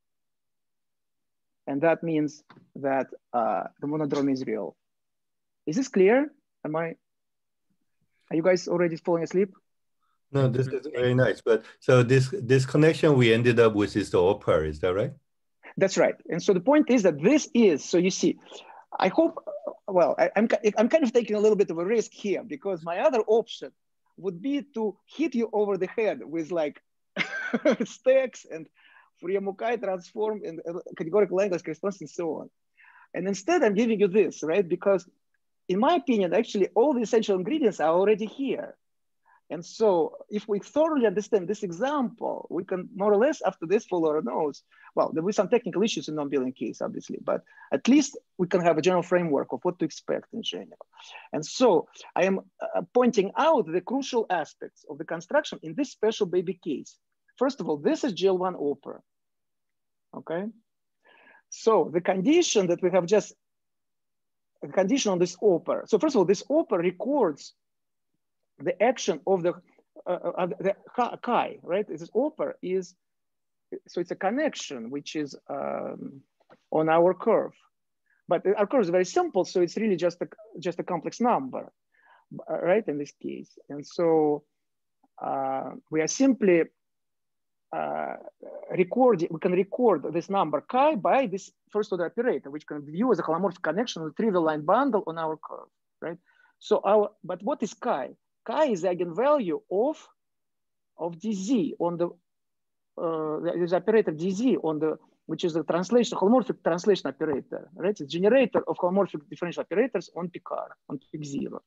And that means that uh, the monodromy is real. Is this clear? Am I, are you guys already falling asleep? No, this is very nice. But so this, this connection we ended up with is the upper, is that right? That's right. And so the point is that this is, so you see, I hope, well, I, I'm, I'm kind of taking a little bit of a risk here, because my other option would be to hit you over the head with like stacks and Fourier-Mukai transform and categorical Langlands correspondence and so on. And instead I'm giving you this, right? Because in my opinion, actually all the essential ingredients are already here. And so if we thoroughly understand this example, we can more or less after this follow our nose. Well, there will be some technical issues in non-billion case, obviously, but at least we can have a general framework of what to expect in general. And so I am uh, pointing out the crucial aspects of the construction in this special baby case. First of all, this is G L one opera, okay? So the condition that we have just, the condition on this opera. So first of all, this opera records the action of the, uh, uh, the chi, right? This opera is, so it's a connection which is um, on our curve. But our curve is very simple, so it's really just a, just a complex number, right, in this case. And so uh, we are simply uh, recording, we can record this number chi by this first order operator, which can view as a holomorphic connection of the trivial line bundle on our curve, right? So our, but what is chi? Chi is the eigenvalue of, of dz on the, uh, there's operator dz on the, which is the translation, holomorphic translation operator, right? It's a generator of holomorphic differential operators on Picard, on Pic zero.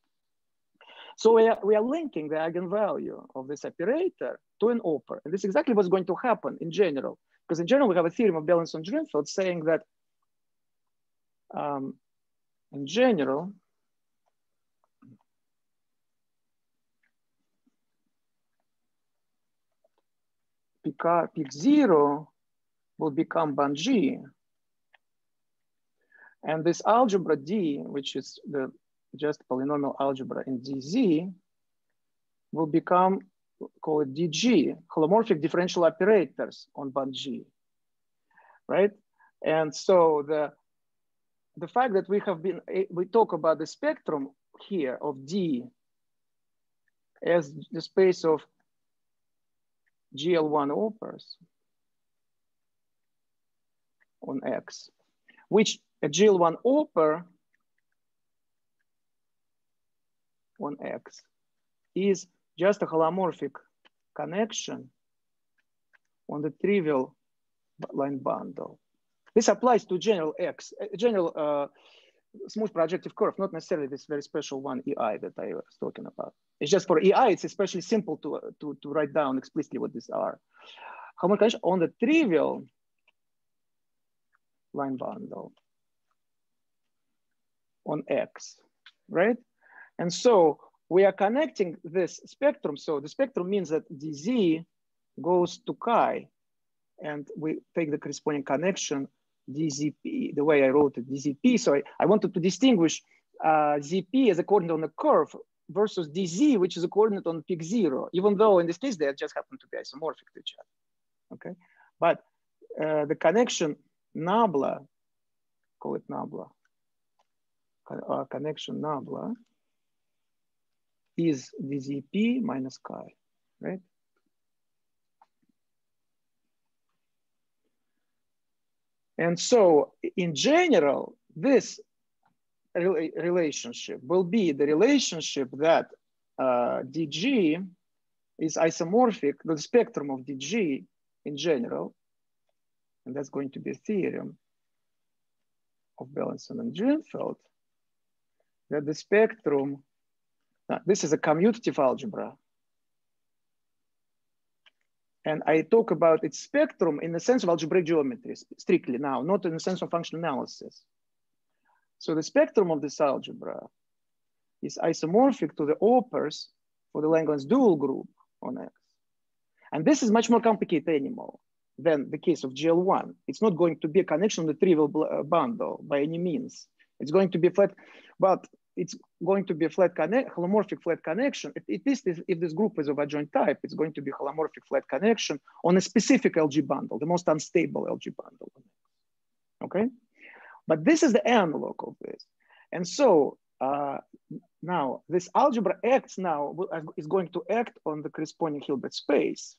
So we are, we are linking the eigenvalue of this operator to an opera. And this is exactly what's going to happen in general. Because in general, we have a theorem of Bellingson-Drinfeld saying that um, in general, Picard, Pic zero will become Banji. And this algebra D, which is the just polynomial algebra in D Z, will become, call it D G, holomorphic differential operators on band G, right? And so the, the fact that we have been, we talk about the spectrum here of D as the space of G L one opers on X, which a G L one oper on X is just a holomorphic connection on the trivial line bundle. This applies to general X, general uh, smooth projective curve, not necessarily this very special one E I that I was talking about. It's just for E I, it's especially simple to, uh, to, to write down explicitly what these are. Holomorphic connection on the trivial line bundle on X, right? And so we are connecting this spectrum. So the spectrum means that D Z goes to chi, and we take the corresponding connection D Z P, the way I wrote it, D Z P. So I, I wanted to distinguish uh, Z P as a coordinate on the curve versus D Z, which is a coordinate on peak zero, even though in this case, they just happen to be isomorphic to each other, okay? But uh, the connection nabla, call it nabla, uh, connection nabla is D Z P minus chi, right? And so in general, this re relationship will be the relationship that uh, D G is isomorphic, the spectrum of D G in general, and that's going to be a theorem of Belenson and Drinfeld, that the spectrum, now, this is a commutative algebra. And I talk about its spectrum in the sense of algebraic geometry, strictly now, not in the sense of functional analysis. So the spectrum of this algebra is isomorphic to the opers for the Langlands dual group on X. And this is much more complicated animal than the case of G L one. It's not going to be a connection on the trivial bundle by any means. It's going to be flat, but it's going to be a flat connect, holomorphic flat connection. It, it is, if this group is of adjoint type, it's going to be holomorphic flat connection on a specific L G bundle, the most unstable L G bundle. Okay, but this is the analog of this. And so uh, now this algebra acts now, is going to act on the corresponding Hilbert space.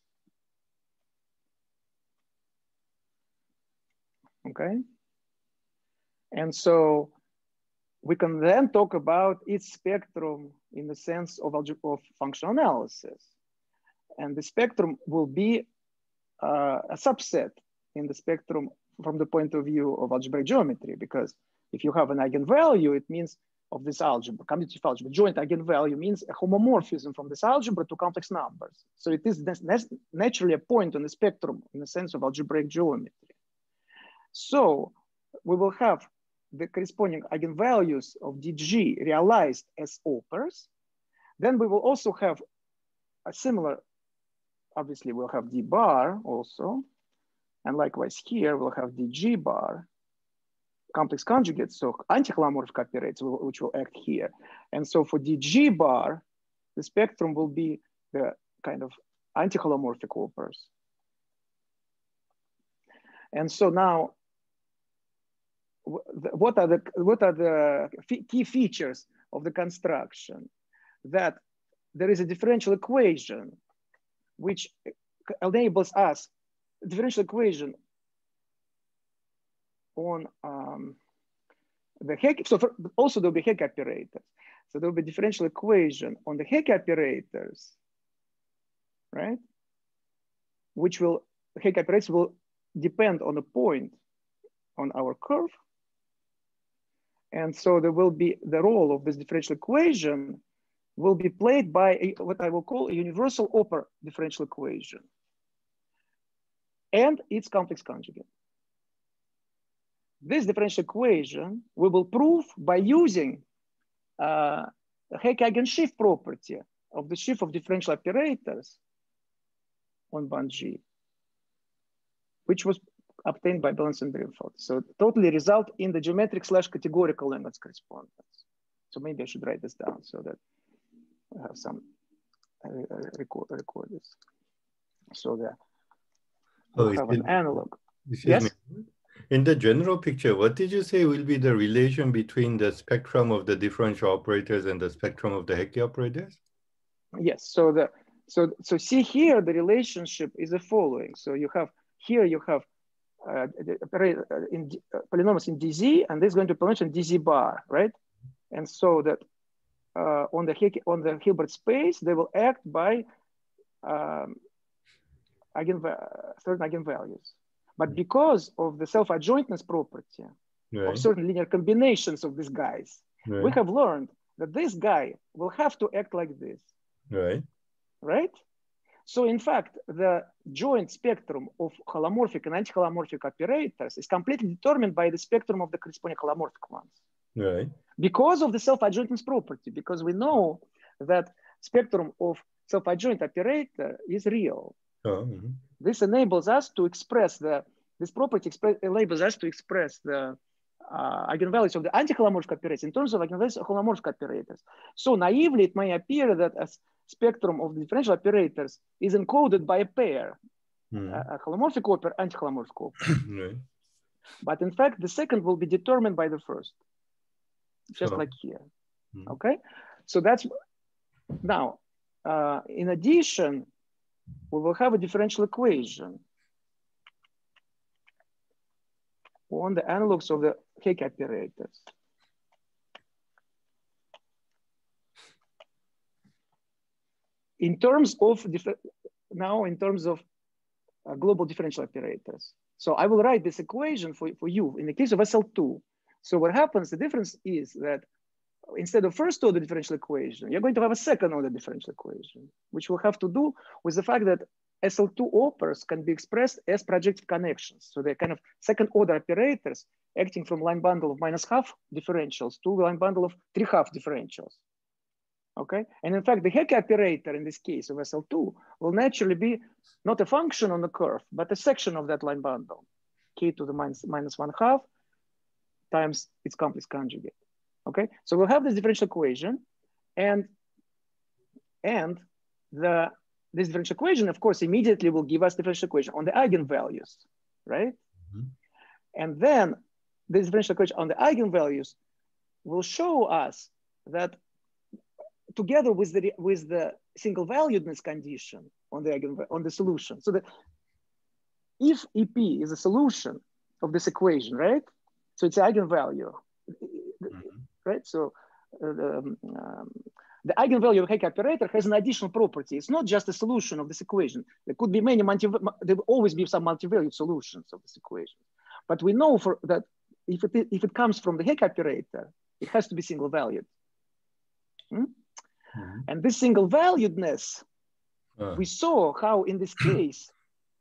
Okay, and so we can then talk about its spectrum in the sense of, of functional analysis. And the spectrum will be uh, a subset in the spectrum from the point of view of algebraic geometry, because if you have an eigenvalue, it means of this algebra, commutative algebra, joint eigenvalue means a homomorphism from this algebra to complex numbers. So it is naturally a point on the spectrum in the sense of algebraic geometry. So we will have the corresponding eigenvalues of D G realized as opers. Then we will also have a similar, obviously we'll have D bar also. And likewise here, we'll have D G bar, complex conjugates, so anti-holomorphic operators, which will act here. And so for D G bar, the spectrum will be the kind of anti-holomorphic opers. And so now, what are the what are the key features of the construction? That there is a differential equation which enables us differential equation on um, the Hecke. So for, also there'll be Hecke operators. So there'll be differential equation on the Hecke operators, right? Which will Hecke operators will depend on a point on our curve. And so there will be the role of this differential equation will be played by a, what I will call a universal oper differential equation and its complex conjugate. This differential equation we will prove by using uh, a Hecke eigenshift property of the sheaf of differential operators on band G, which was obtained by Belenson and Drinfeld. So totally result in the geometric slash categorical Langlands correspondence. So maybe I should write this down so that I have some uh, record, record this. So that we oh, have an analog. Excuse yes? me. In the general picture, what did you say will be the relation between the spectrum of the differential operators and the spectrum of the Hecke operators? Yes, so the so so see here the relationship is the following. So you have here you have uh, in uh, polynomials in D Z, and this is going to polynomial in D Z bar, right? And so that uh, on the Hecke, on the Hilbert space, they will act by um, eigen certain eigenvalues. But because of the self-adjointness property right. of certain linear combinations of these guys, right. we have learned that this guy will have to act like this. Right. Right? So in fact, the joint spectrum of holomorphic and anti-holomorphic operators is completely determined by the spectrum of the corresponding holomorphic ones. Right. Because of the self-adjointness property, because we know that spectrum of self-adjoint operator is real. Oh, mm-hmm. This enables us to express the, this property express, enables us to express the uh, eigenvalues of the anti-holomorphic operators in terms of eigenvalues of holomorphic operators. So naively, it may appear that a spectrum of the differential operators is encoded by a pair, mm. a, a holomorphic operator, anti-holomorphic operator. right. But in fact, the second will be determined by the first, just oh. like here. Mm. Okay, so that's now. Uh, in addition, we will have a differential equation on the analogs of the Hecke operators. In terms of, now in terms of uh, global differential operators. So I will write this equation for, for you in the case of S L two. So what happens, the difference is that instead of first order differential equation, you're going to have a second order differential equation, which will have to do with the fact that S L two operators can be expressed as projective connections. So they're kind of second order operators acting from line bundle of minus half differentials to line bundle of three half differentials. Okay, and in fact, the Hecke operator in this case of S L two will naturally be not a function on the curve, but a section of that line bundle, k to the minus, minus one half times its complex conjugate. Okay, so we'll have this differential equation, and and the this differential equation, of course, immediately will give us differential equation on the eigenvalues, right? Mm-hmm. And then this differential equation on the eigenvalues will show us that together with the with the single valuedness condition on the eigen, on the solution, so that if E P is a solution of this equation, right? So it's eigenvalue. Mm-hmm. Right, so uh, the, um, the eigenvalue of Hecke operator has an additional property. It's not just a solution of this equation. There could be many multi. There will always be some multivariate solutions of this equation. But we know for that if it if it comes from the Hecke operator, it has to be single valued. Hmm? Mm-hmm. And this single valuedness, uh. we saw how in this case.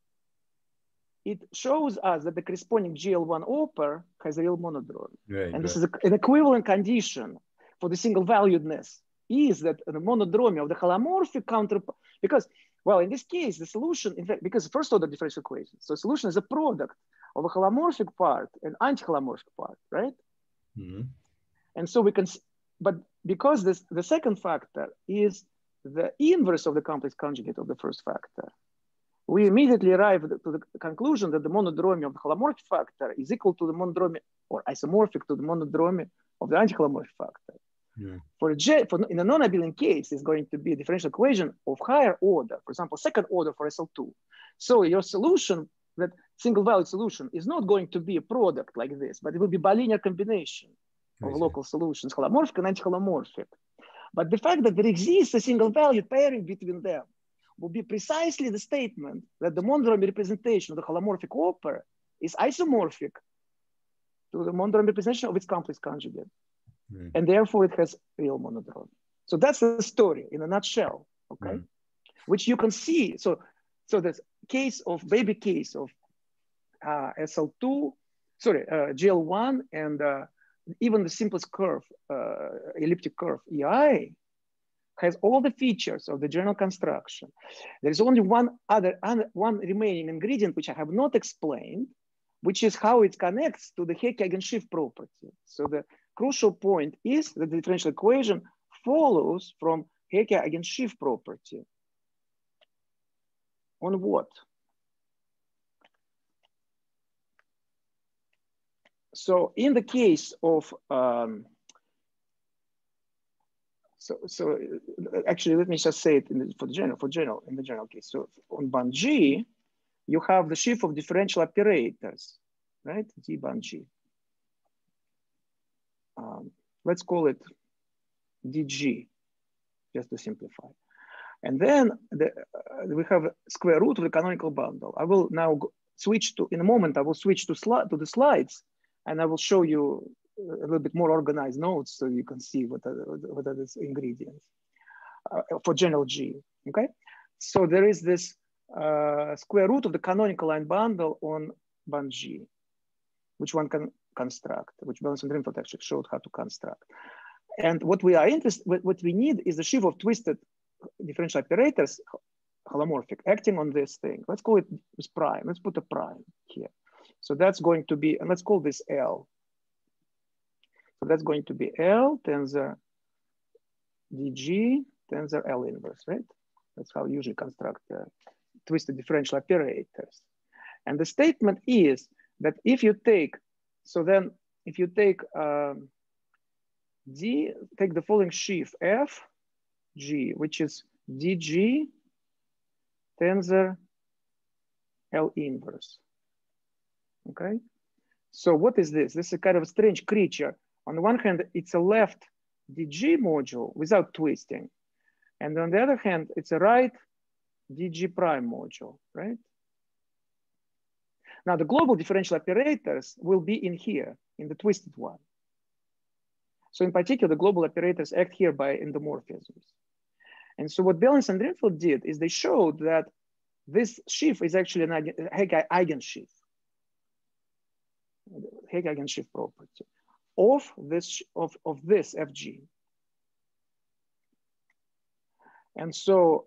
It shows us that the corresponding G L one operator has a real monodrome. Right, and this right. is a, an equivalent condition for the single valuedness is that the monodrome of the holomorphic counter, because, well, in this case, the solution, in fact, because first order differential equation, so solution is a product of a holomorphic part and anti-holomorphic part, right? Mm-hmm. And so we can, but because this, the second factor is the inverse of the complex conjugate of the first factor, we immediately arrive to the conclusion that the monodrome of the holomorphic factor is equal to the monodrome or isomorphic to the monodrome of the anti-holomorphic factor. Yeah. For, a J, for in a non-abelian case, it's going to be a differential equation of higher order, for example, second order for S L two. So your solution, that single valued solution, is not going to be a product like this, but it will be bilinear combination of local solutions, holomorphic and anti-holomorphic. But the fact that there exists a single valued pairing between them will be precisely the statement that the monodrome representation of the holomorphic operator is isomorphic to the monodrome representation of its complex conjugate. Mm. And therefore it has real monodrome. So that's the story in a nutshell, okay? Mm. Which you can see. So, so the case of, baby case of uh, S L two, sorry, uh, G L one, and uh, even the simplest curve, uh, elliptic curve E I, has all the features of the general construction. There is only one other, one remaining ingredient which I have not explained, which is how it connects to the Hecke eigenshift property. So the crucial point is that the differential equation follows from Hecke eigenschief property. On what? So in the case of, um, so so actually, let me just say it in the, for the general, for general, in the general case. So on band G, you have the sheaf of differential operators, right? D band G. Um, let's call it D G, just to simplify. And then the, uh, we have square root of the canonical bundle. I will now go, switch to, in a moment, I will switch to, to the slides, and I will show you a little bit more organized notes so you can see what are, what are these ingredients uh, for general G, okay? So there is this uh, square root of the canonical line bundle on band G, which one can construct, which Bellens and Drinfeld actually showed how to construct. And what we are interested, what we need is the sheaf of twisted differential operators, holomorphic, acting on this thing. Let's call it with prime. Let's put a prime here. So that's going to be, and let's call this L. So that's going to be L tensor D G tensor L inverse, right? That's how you usually construct uh, twisted differential operators. And the statement is that if you take, so then if you take um, D, take the following sheaf F G, which is D G tensor L inverse. Okay, so what is this? This is a kind of a strange creature. On the one hand, it's a left D G module without twisting. And on the other hand, it's a right D G prime module, right? Now the global differential operators will be in here, in the twisted one. So in particular, the global operators act here by endomorphisms. And so what Bellens and Drinfeld did is they showed that this sheaf is actually an Hecke eigensheaf, Hecke eigensheaf property of this, of, of this F G. And so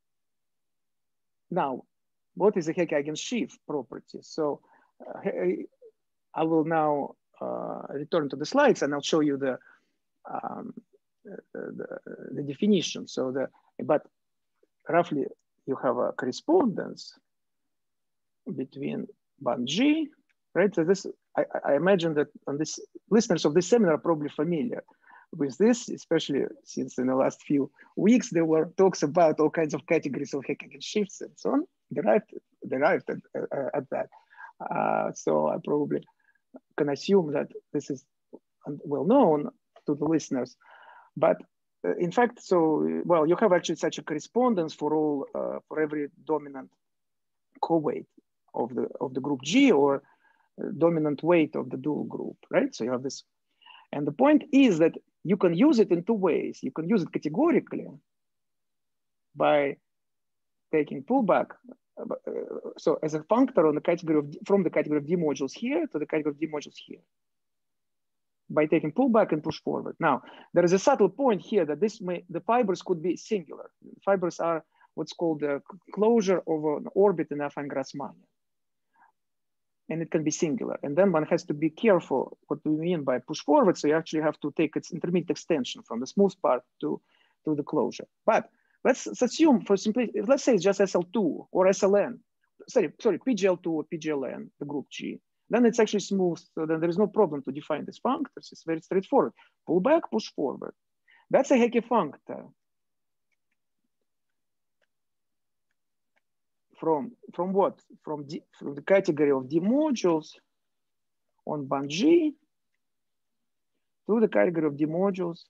now, what is a Hecke eigensheaf property? So uh, I will now uh, return to the slides and I'll show you the, um, the, the definition. So the, but roughly you have a correspondence between band G, right? So this, I, I imagine that on this, listeners of this seminar are probably familiar with this, especially since in the last few weeks, there were talks about all kinds of categories of Hecke eigensheafs and so on, derived, derived at, uh, at that. Uh, so I probably can assume that this is well known to the listeners. But uh, in fact, so, well, you have actually such a correspondence for all, uh, for every dominant co-weight of the, of the group G or dominant weight of the dual group, right? So you have this. And the point is that you can use it in two ways. You can use it categorically by taking pullback. Uh, so as a functor on the category of, from the category of D modules here to the category of D modules here, by taking pullback and push forward. Now, there is a subtle point here that this may, the fibers could be singular. Fibers are what's called the closure of an orbit in affine Grassmannian. And it can be singular. And then one has to be careful what we mean by push forward. So you actually have to take its intermediate extension from the smooth part to, to the closure. But let's, let's assume for simplicity, let's say it's just S L two or S L N, sorry, sorry, P G L two or P G L N, the group G. Then it's actually smooth. So then there is no problem to define these functors. It's very straightforward. Pull back, push forward. That's a Hecke functor. From, from what? From, D, from the category of D modules on band G to the category of D modules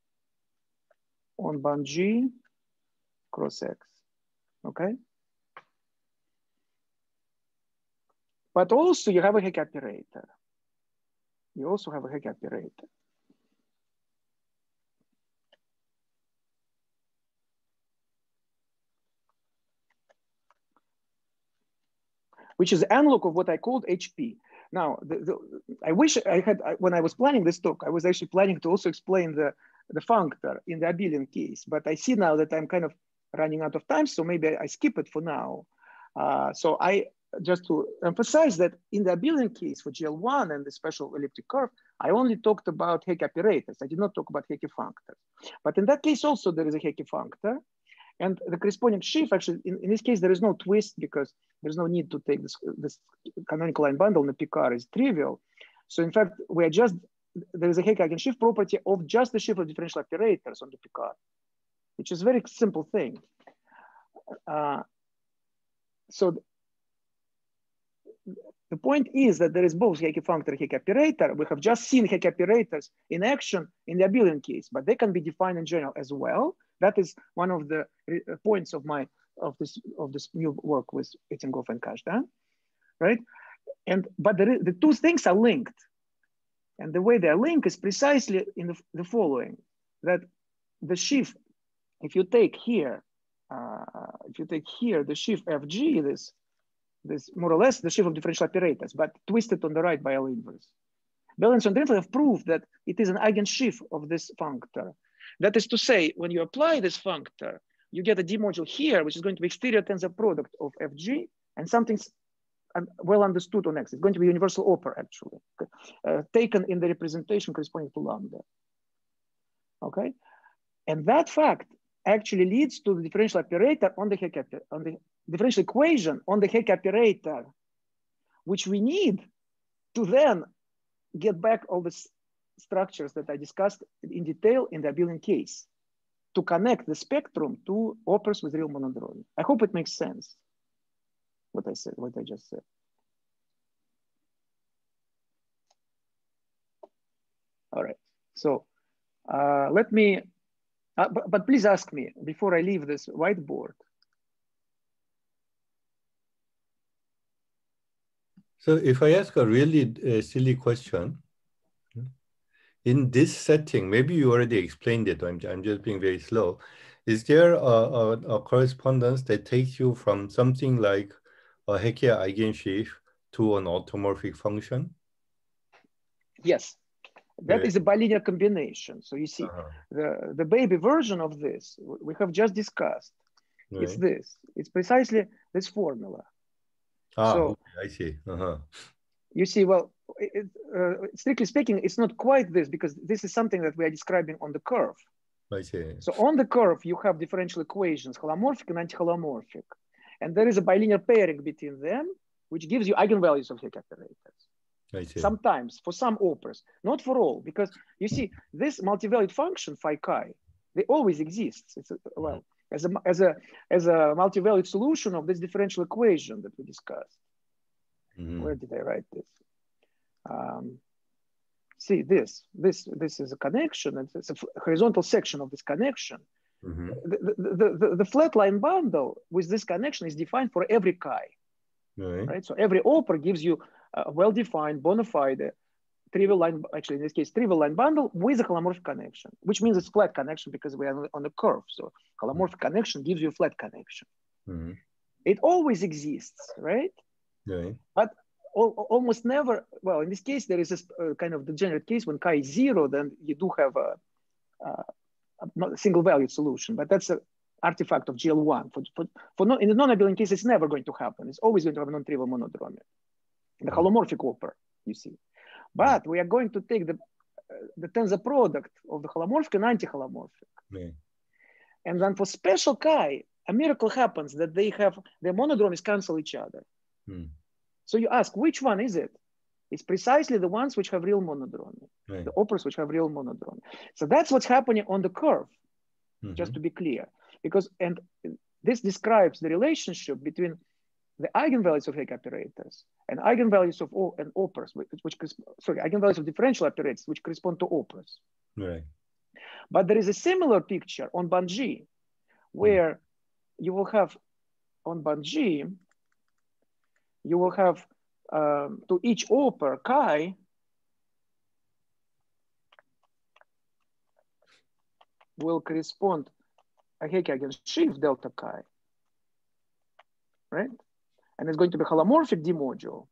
on band G cross X, okay? But also you have a Hecke operator. You also have a Hecke operator. Which is analog of what I called H P. Now, the, the, I wish I had, I, when I was planning this talk, I was actually planning to also explain the, the functor in the abelian case, but I see now that I'm kind of running out of time, so maybe I, I skip it for now. Uh, so I, just to emphasize that in the abelian case for G L one and the special elliptic curve, I only talked about Hecke operators. I did not talk about Hecke functors. But in that case also there is a Hecke functor. And the corresponding sheaf, actually, in, in this case, there is no twist because there's no need to take this, this canonical line bundle. The P C A R is trivial. So in fact, we are just, there is a Hecke eigensheaf property of just the sheaf of differential operators on the P C A R, which is a very simple thing. Uh, so the point is that there is both Hecke functor and Hecke operator. We have just seen Hecke operators in action in the abelian case, but they can be defined in general as well. That is one of the points of my of this of this new work with Ettinghoff and Kazhdan, right? And but the, the two things are linked, and the way they are linked is precisely in the, the following: that the sheaf, if you take here, uh, if you take here the sheaf F G, this this more or less the sheaf of differential operators, but twisted on the right by L inverse. Bellens and Drinfeld have proved that it is an eigensheaf of this functor. That is to say, when you apply this functor, you get a D module here, which is going to be exterior tensor product of F G and something's well understood on X. It's going to be universal opera, actually, uh, taken in the representation corresponding to lambda. Okay, and that fact actually leads to the differential operator on the Hecke, on the differential equation on the Hecke operator, which we need to then get back all the structures that I discussed in detail in the abelian case to connect the spectrum to operas with real monodromy. I hope it makes sense what I said, what I just said. All right, so uh, let me, uh, but, but please ask me before I leave this whiteboard. So if I ask a really uh, silly question, in this setting, maybe you already explained it, I'm, I'm just being very slow. Is there a, a, a correspondence that takes you from something like a Hecke eigensheaf to an automorphic function? Yes, that Yeah. is a bilinear combination. So you see, uh-huh. the, the baby version of this, we have just discussed. Right. It's this, it's precisely this formula. Ah, so, okay, I see. Uh-huh. You see, well, it, uh, strictly speaking, it's not quite this because this is something that we are describing on the curve. I see. So on the curve, you have differential equations, holomorphic and anti-holomorphic. And there is a bilinear pairing between them, which gives you eigenvalues of Hecke operators. I see. Sometimes, for some operas, not for all, because you see, this multivalued function, phi chi, they always exist. It's a, well, as a, as, a, as a multivalued solution of this differential equation that we discussed. Mm-hmm. Where did I write this? Um, see this, this, this is a connection. It's, it's a horizontal section of this connection. Mm-hmm. the, the, the, the flat line bundle with this connection is defined for every chi. Right. Right? So every opera gives you a well-defined, bona fide, trivial line, actually in this case, trivial line bundle with a holomorphic connection, which means it's flat connection because we are on a curve. So holomorphic mm-hmm. connection gives you a flat connection. Mm-hmm. It always exists, right? Right. But al almost never, well, in this case, there is a uh, kind of degenerate case when chi is zero, then you do have a, a, a single valued solution, but that's an artifact of G L one. For, for, for no, in the non-abelian case, it's never going to happen. It's always going to have a non-trivial monodromy. The mm-hmm. holomorphic opera, you see. But mm-hmm. we are going to take the, uh, the tensor product of the holomorphic and anti-holomorphic. Mm-hmm. And then for special chi, a miracle happens that they have, their monodromies cancel each other. Mm-hmm. So you ask, which one is it? It's precisely the ones which have real monodromy, right. The operas which have real monodromy. So that's what's happening on the curve, mm-hmm. just to be clear. Because, and this describes the relationship between the eigenvalues of Hecke operators and eigenvalues of all and operas, which, which sorry, eigenvalues of differential operators, which correspond to operas. Right. But there is a similar picture on band G, where mm-hmm. you will have on band G, you will have um, to each opera chi will correspond a Hecke eigensheaf delta chi, right? And it's going to be holomorphic D module.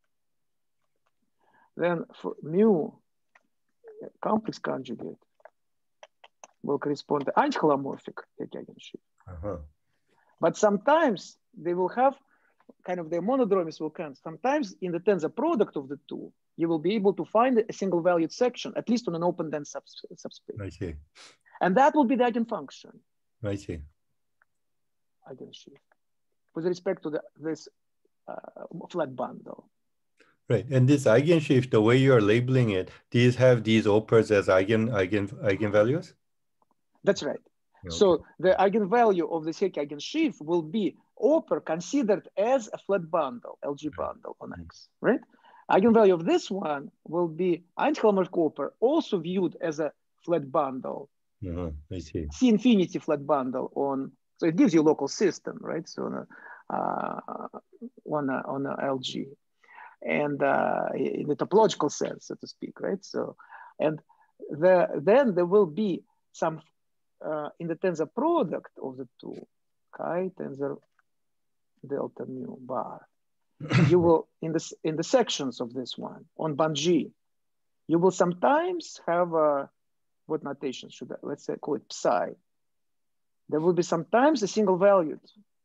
Then for mu complex conjugate will correspond to anti-holomorphic Hecke eigensheaf. Uh-huh. But sometimes they will have kind of the monodromies will cancel. Sometimes in the tensor product of the two, you will be able to find a single valued section, at least on an open dense subs subspace. I see. And that will be the eigenfunction. I see. Eigenshift with respect to the, this uh, flat bundle. Right, and this eigenshift, the way you are labeling it, these have these opers as eigen eigen eigenvalues? That's right. Okay. So the eigenvalue of the Hecke eigenshift will be oper considered as a flat bundle, L G bundle on X, right? Eigenvalue of this one will be antiholomorphic oper, also viewed as a flat bundle. Uh-huh. I see. C infinity flat bundle on, so it gives you a local system, right? So on a, uh, on a, on a L G. And uh, in the topological sense, so to speak, right? So, and the, then there will be some, uh, in the tensor product of the two, chi tensor delta mu bar, you will, in, this, in the sections of this one, on band G, you will sometimes have, a, what notation should I, let's say, call it psi. There will be sometimes a single valued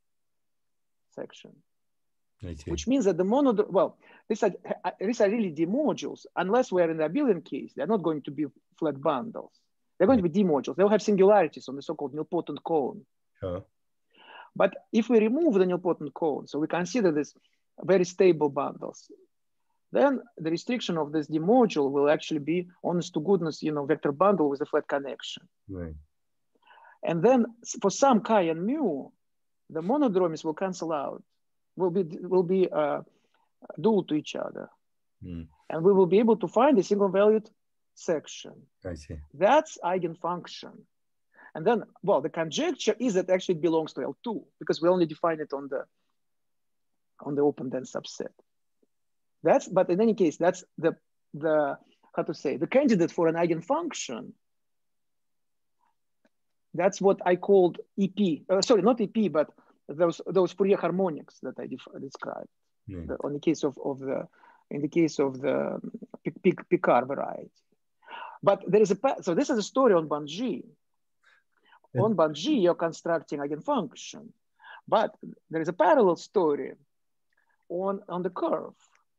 section. Which means that the mono, well, these are, these are really D modules. Unless we're in the abelian case, they're not going to be flat bundles. They're going to be D modules. They'll have singularities on the so-called nilpotent cone. Sure. But if we remove the nilpotent cone, so we consider this very stable bundles, then the restriction of this D module will actually be honest to goodness, you know, vector bundle with a flat connection. Right. And then for some chi and mu, the monodromies will cancel out. will be will be uh, dual to each other, mm. and we will be able to find a single valued section. I see. That's eigenfunction, and then well, the conjecture is that actually it belongs to L two because we only define it on the on the open dense subset. That's but in any case, that's the the how to say the candidate for an eigenfunction. That's what I called E P. Uh, sorry, not E P, but those those Fourier harmonics that I described. Mm. The, on the case of, of the in the case of the Picard variety. But there is a so this is a story on band G. Yeah. On band G, you're constructing eigenfunction, but there is a parallel story on on the curve.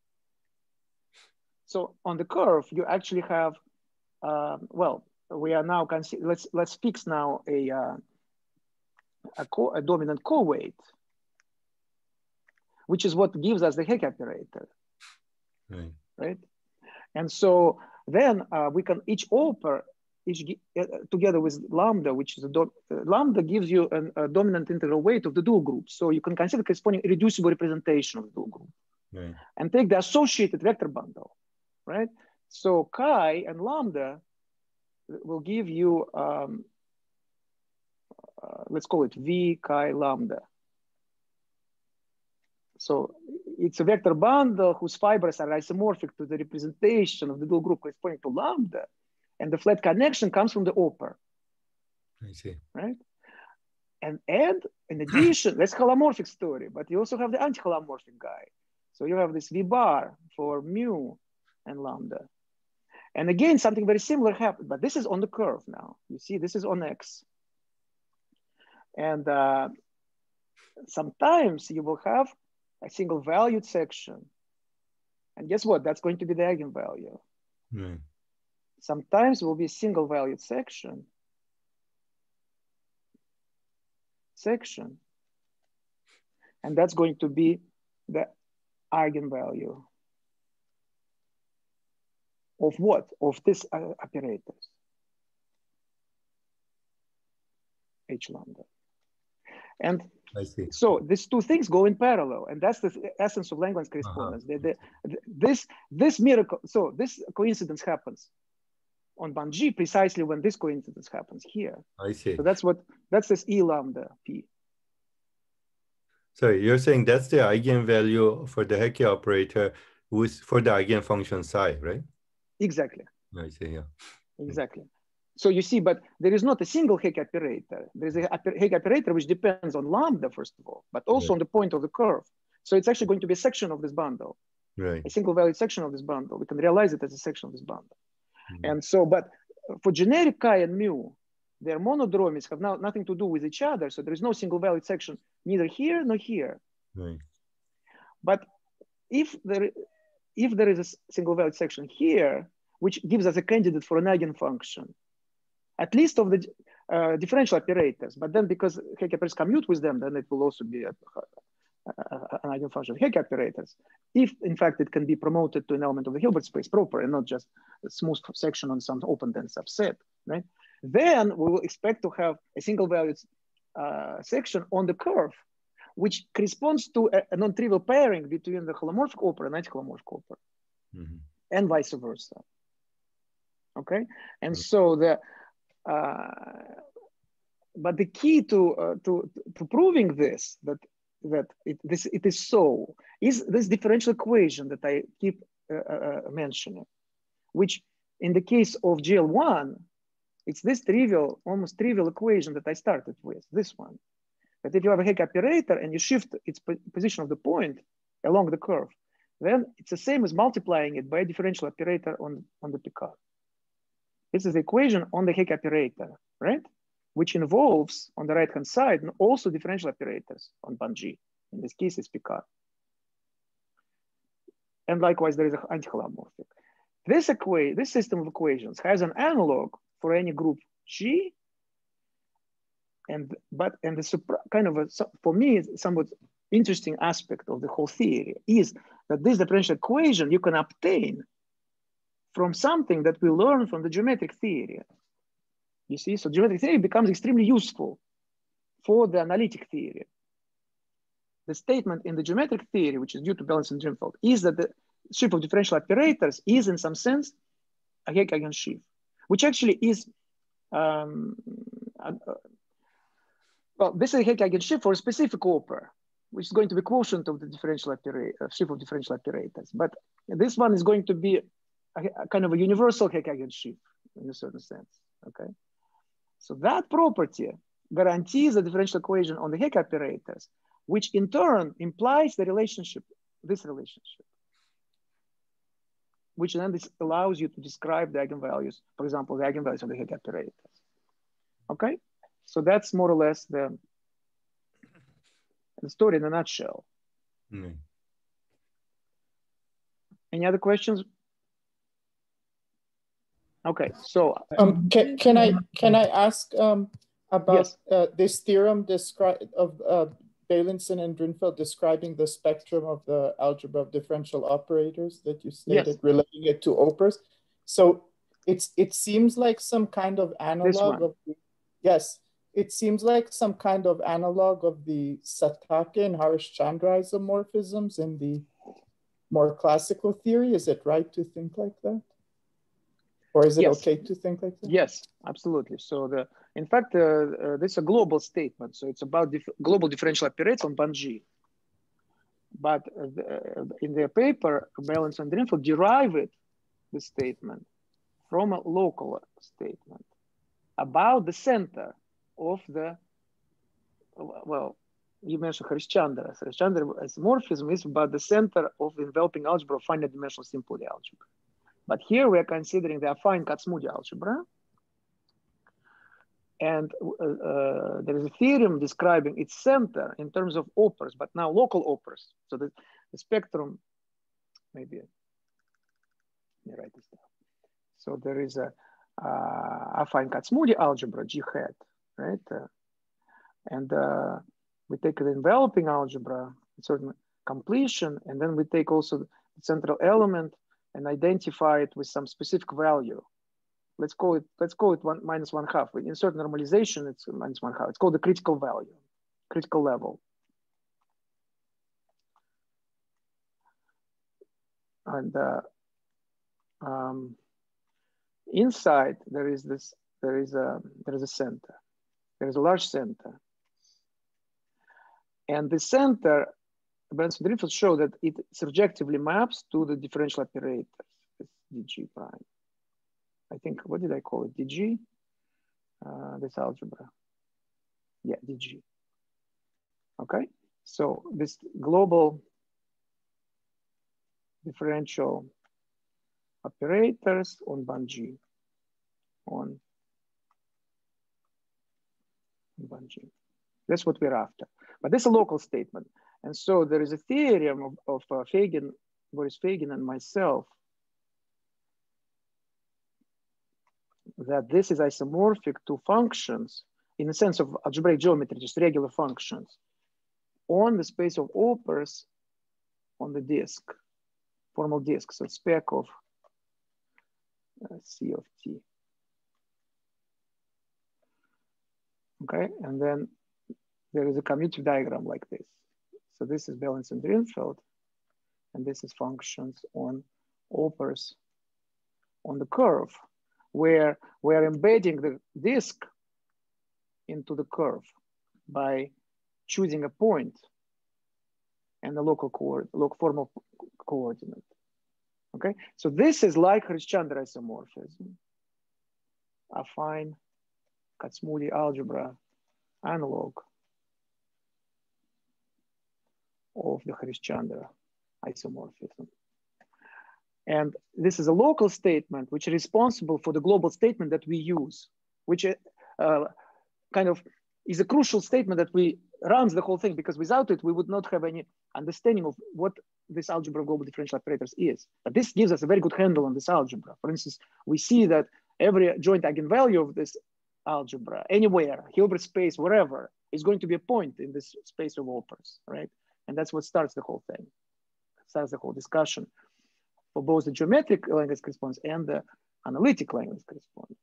So on the curve, you actually have uh, well, we are now let's let's fix now a. Uh, A, co a dominant co-weight, which is what gives us the Hecke operator, right? right? And so then uh, we can each oper, each uh, together with lambda, which is a do uh, lambda gives you an, a dominant integral weight of the dual group. So you can consider corresponding irreducible representation of the dual group, right. And take the associated vector bundle, right? So chi and lambda will give you. Um, Uh, let's call it V chi lambda. So it's a vector bundle whose fibers are isomorphic to the representation of the dual group corresponding to lambda. And the flat connection comes from the oper. I see. Right? And, and in addition, that's holomorphic story, but you also have the anti-holomorphic guy. So you have this V bar for mu and lambda. And again, something very similar happened, but this is on the curve now. You see, this is on X. And uh, sometimes you will have a single valued section. And guess what? That's going to be the eigenvalue. Mm. Sometimes it will be a single valued section. Section. And that's going to be the eigenvalue. Of what? Of this uh, operators. H lambda. And I see. So these two things go in parallel, and that's the essence of Langlands correspondence. Uh-huh. the, the, this, this miracle, so this coincidence happens on band G precisely when this coincidence happens here. I see. So that's what, that's this E lambda P. Sorry, you're saying that's the eigenvalue for the Hecke operator with, for the eigenfunction psi, right? Exactly. I see, yeah. Exactly. So you see, but there is not a single Hecke operator. There is a Hecke operator which depends on lambda, first of all, but also right. on the point of the curve. So it's actually going to be a section of this bundle, right? A single valued section of this bundle. We can realize it as a section of this bundle. Mm-hmm. And so, but for generic chi and mu, their monodromies have now nothing to do with each other. So there is no single valued section neither here nor here. Right. But if there, if there is a single valued section here, which gives us a candidate for an eigenfunction, at least of the uh, differential operators, but then because Hecke operators commute with them, then it will also be a, a, a, an eigenfunction of Hecke operators. If in fact it can be promoted to an element of the Hilbert space proper and not just a smooth section on some open dense subset, right? Then we will expect to have a single valued uh, section on the curve, which corresponds to a, a non-trivial pairing between the holomorphic opera and anti-holomorphic opera, mm-hmm. and vice versa. Okay, and mm-hmm. so the uh, but the key to uh, to to proving this that that it this it is so is this differential equation that I keep uh, uh, mentioning, which in the case of G L one, it's this trivial, almost trivial equation that I started with, this one. That if you have a Hecke operator and you shift its position of the point along the curve, then it's the same as multiplying it by a differential operator on, on the Picard. This is the equation on the Hecke operator, right? Which involves, on the right-hand side, also differential operators on Bun-G. In this case, it's Picard. And likewise, there is an anti-holomorphic. This equation, this system of equations has an analog for any group G. And but and the kind of a, for me somewhat interesting aspect of the whole theory is that this differential equation you can obtain from something that we learn from the geometric theory. You see, so geometric theory becomes extremely useful for the analytic theory. The statement in the geometric theory, which is due to Beilinson and Drinfeld, is that the sheaf of differential operators is in some sense a Hecke eigensheaf, which actually is um, uh, well, this is a Hecke eigensheaf for a specific opera, which is going to be quotient of the differential operator, uh, sheaf of differential operators. But this one is going to be a, a kind of a universal Hecke eigensheaf in a certain sense. Okay, so that property guarantees the differential equation on the Hecke operators, which in turn implies the relationship, this relationship, which then this allows you to describe the eigenvalues, for example, the eigenvalues of the Hecke operators. Okay. So that's more or less the, the story in a nutshell. Mm. Any other questions? Okay, so um, can can I can I ask um, about yes. uh, this theorem describe of uh, Beilinson and Drinfeld describing the spectrum of the algebra of differential operators that you stated, yes. relating it to operas. So it's it seems like some kind of analog of the, yes. It seems like some kind of analog of the Satake and Harishchandra isomorphisms in the more classical theory. Is it right to think like that? Or is it yes. okay to think like that? Yes, absolutely. So the in fact, uh, uh, this is a global statement. So it's about dif global differential operators on Bun-G. But uh, the, uh, in their paper, Beilinson and Drinfeld derive it, the statement, from a local statement about the center of the, well, you mentioned Harishchandra. Harishchandra isomorphism is about the center of the enveloping algebra of finite dimensional simple algebra. But here we are considering the affine Kac-Moody algebra. And uh, uh, there is a theorem describing its center in terms of operas, but now local operas. So the, the spectrum, maybe, let me write this down. So there is a uh, affine Kac-Moody algebra, G hat. Right, uh, and uh, we take the enveloping algebra, certain completion, and then we take also the central element and identify it with some specific value. Let's call it let's call it one minus one half. We insert normalization, it's minus one half. It's called the critical value, critical level. And uh, um, inside there is this there is a there is a center. There is a large center. And the center, Beilinson and Drinfeld show that it surjectively maps to the differential operators, D G prime. I think, what did I call it? D G? Uh, this algebra. Yeah, D G. Okay, so this global differential operators on Bun-G, on Bun-G. That's what we're after. But this is a local statement. And so there is a theorem of, of uh, Fagin, Boris Fagin and myself, that this is isomorphic to functions in the sense of algebraic geometry, just regular functions, on the space of Opers on the disk, formal disk, so spec of uh, C of T. Okay, and then there is a commutative diagram like this. So this is Beilinson-Drinfeld, and this is functions on Opers on the curve, where we're embedding the disk into the curve by choosing a point and the local coord, local formal coordinate. Okay, so this is like Hriszchandra isomorphism, affine Kac-Moody algebra analog of the Hriszchandra isomorphism. And this is a local statement which is responsible for the global statement that we use, which uh, kind of is a crucial statement that we runs the whole thing, because without it, we would not have any understanding of what this algebra of global differential operators is. But this gives us a very good handle on this algebra. For instance, we see that every joint eigenvalue of this algebra, anywhere, Hilbert space, wherever, is going to be a point in this space of Opers, right? And that's what starts the whole thing, starts the whole discussion for both the geometric Langlands correspondence and the analytic Langlands correspondence.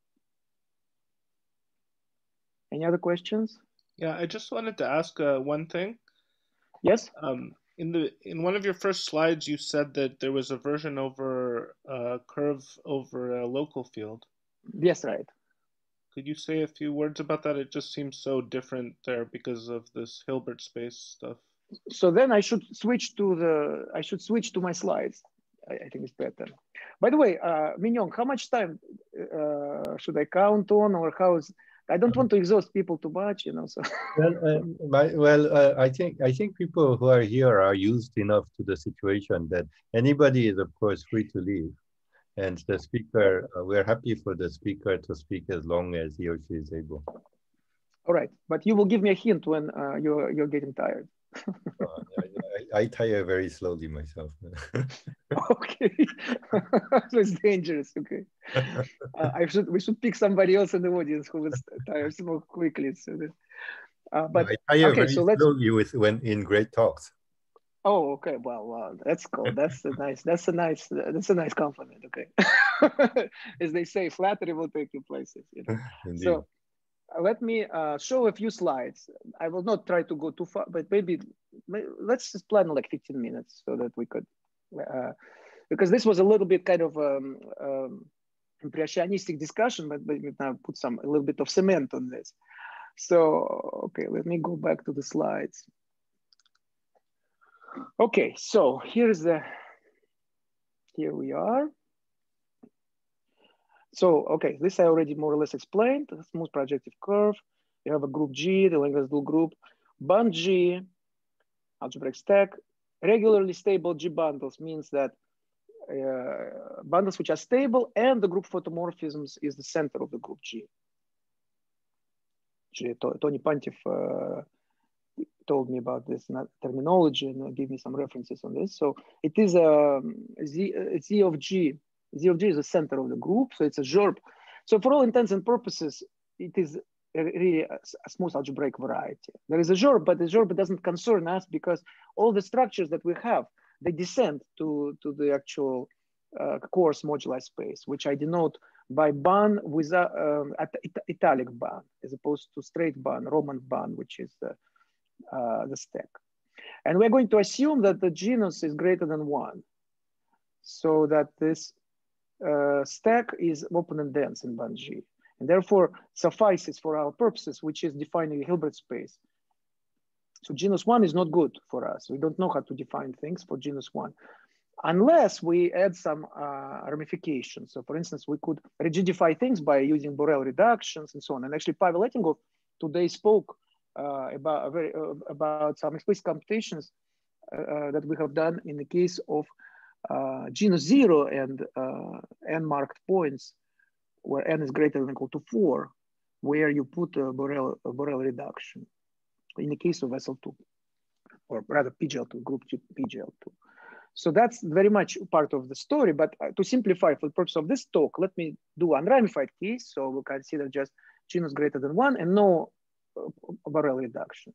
Any other questions? Yeah, I just wanted to ask uh, one thing. Yes. Um, in the in one of your first slides, you said that there was a version over a curve over a local field. Yes, right. Could you say a few words about that? It just seems so different there because of this Hilbert space stuff. So then I should switch to the I should switch to my slides. I, I think it's better. By the way, uh, Mignon, how much time uh, should I count on, or how is? I don't want to exhaust people too much, you know. So well, uh, my, well uh, I think I think people who are here are used enough to the situation that anybody is, of course, free to leave, and the speaker. Uh, we're happy for the speaker to speak as long as he or she is able. All right, but you will give me a hint when uh, you're you're getting tired. uh, I, I tire very slowly myself. Okay, so it's dangerous. Okay, uh, I should we should pick somebody else in the audience who was tired more quickly. So that, uh, but no, I tire okay, very so let's. slowly with when in great talks. Oh, okay. Well, well, that's cool. That's a nice. That's a nice. That's a nice compliment. Okay, as they say, flattery will take you places. You know? Indeed. So. Let me uh, show a few slides. I will not try to go too far, but maybe let's just plan like fifteen minutes so that we could, uh, because this was a little bit kind of um, um, impressionistic discussion, but let me now put some a little bit of cement on this. So, okay, let me go back to the slides. Okay, so here's the, here we are. So, okay, this I already more or less explained, the smooth projective curve. You have a group G, the Langlands-Dual group, band G, algebraic stack. Regularly stable G bundles means that uh, bundles which are stable and the group photomorphisms is the center of the group G. Tony Pantev uh, told me about this terminology and gave me some references on this. So it is a Z, Z of G. Z of G is the center of the group, so it's a Gerbes. So for all intents and purposes, it is a, really a, a smooth algebraic variety. There is a Gerbes, but the Gerbes doesn't concern us because all the structures that we have, they descend to, to the actual uh, coarse moduli space, which I denote by ban with a, um, it italic ban, as opposed to straight ban, Roman ban, which is the, uh, the stack. And we're going to assume that the genus is greater than one, so that this Uh, stack is open and dense in band G, and therefore suffices for our purposes, which is defining a Hilbert space. So genus one is not good for us. We don't know how to define things for genus one, unless we add some uh, ramifications. So for instance, we could rigidify things by using Borel reductions and so on. And actually Pavel Etingov today spoke uh, about, very, uh, about some explicit computations uh, uh, that we have done in the case of Uh, genus zero and uh, n marked points where n is greater than or equal to four, where you put a Borel, a Borel reduction in the case of S L two. or rather P G L two, group P G L two. So that's very much part of the story, but to simplify for the purpose of this talk, let me do unramified case. So we'll consider just genus greater than one and no Borel reductions.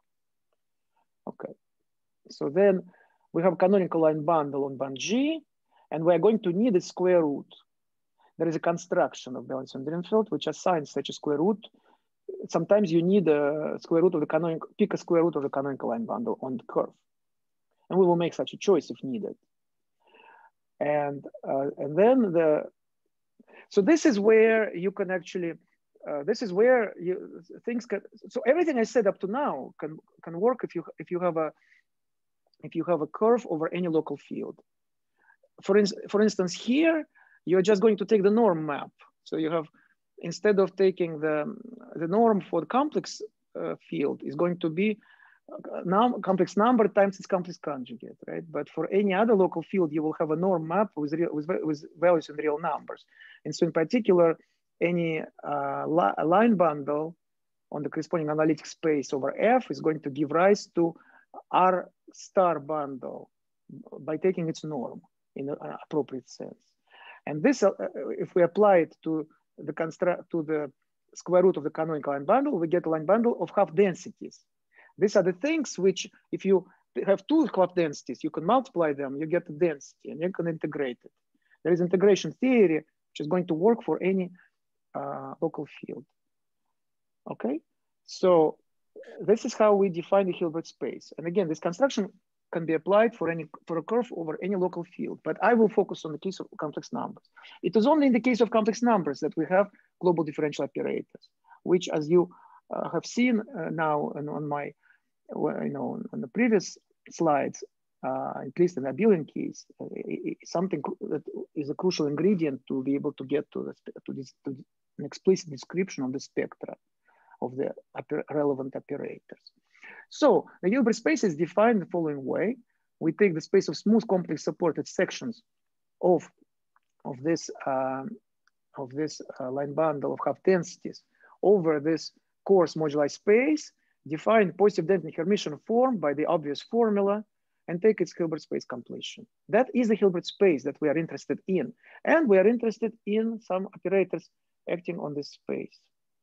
Okay, so then we have canonical line bundle on band G, and we're going to need a square root. There is a construction of Beilinson-Drinfeld which assigns such a square root. Sometimes you need a square root of the canonical, pick a square root of the canonical line bundle on the curve. And we will make such a choice if needed. And, uh, and then the, so this is where you can actually, uh, this is where you, things can, so everything I said up to now can, can work if you, if you have a, if you have a curve over any local field. For, in, for instance, here, you're just going to take the norm map. So you have, instead of taking the, the norm for the complex uh, field is going to be num complex number times its complex conjugate, right? But for any other local field, you will have a norm map with, real, with, with values in real numbers. And so in particular, any uh, li line bundle on the corresponding analytic space over F is going to give rise to R star bundle by taking its norm in an appropriate sense. And this, uh, if we apply it to the construct to the square root of the canonical line bundle, we get a line bundle of half densities. These are the things which, if you have two half densities, you can multiply them, you get the density, and you can integrate it. There is integration theory, which is going to work for any uh, local field. Okay, so this is how we define the Hilbert space. And again, this construction can be applied for any for a curve over any local field, but I will focus on the case of complex numbers. It is only in the case of complex numbers that we have global differential operators, which, as you uh, have seen uh, now and on my, you know, on the previous slides, uh, at least in the abelian case, uh, something that is a crucial ingredient to be able to get to, the, to, this, to an explicit description of the spectra of the relevant operators. So the Hilbert space is defined the following way. We take the space of smooth complex supported sections of, of this, um, of this uh, line bundle of half densities over this coarse moduli space, define positive density Hermitian form by the obvious formula, and take its Hilbert space completion. That is the Hilbert space that we are interested in. And we are interested in some operators acting on this space.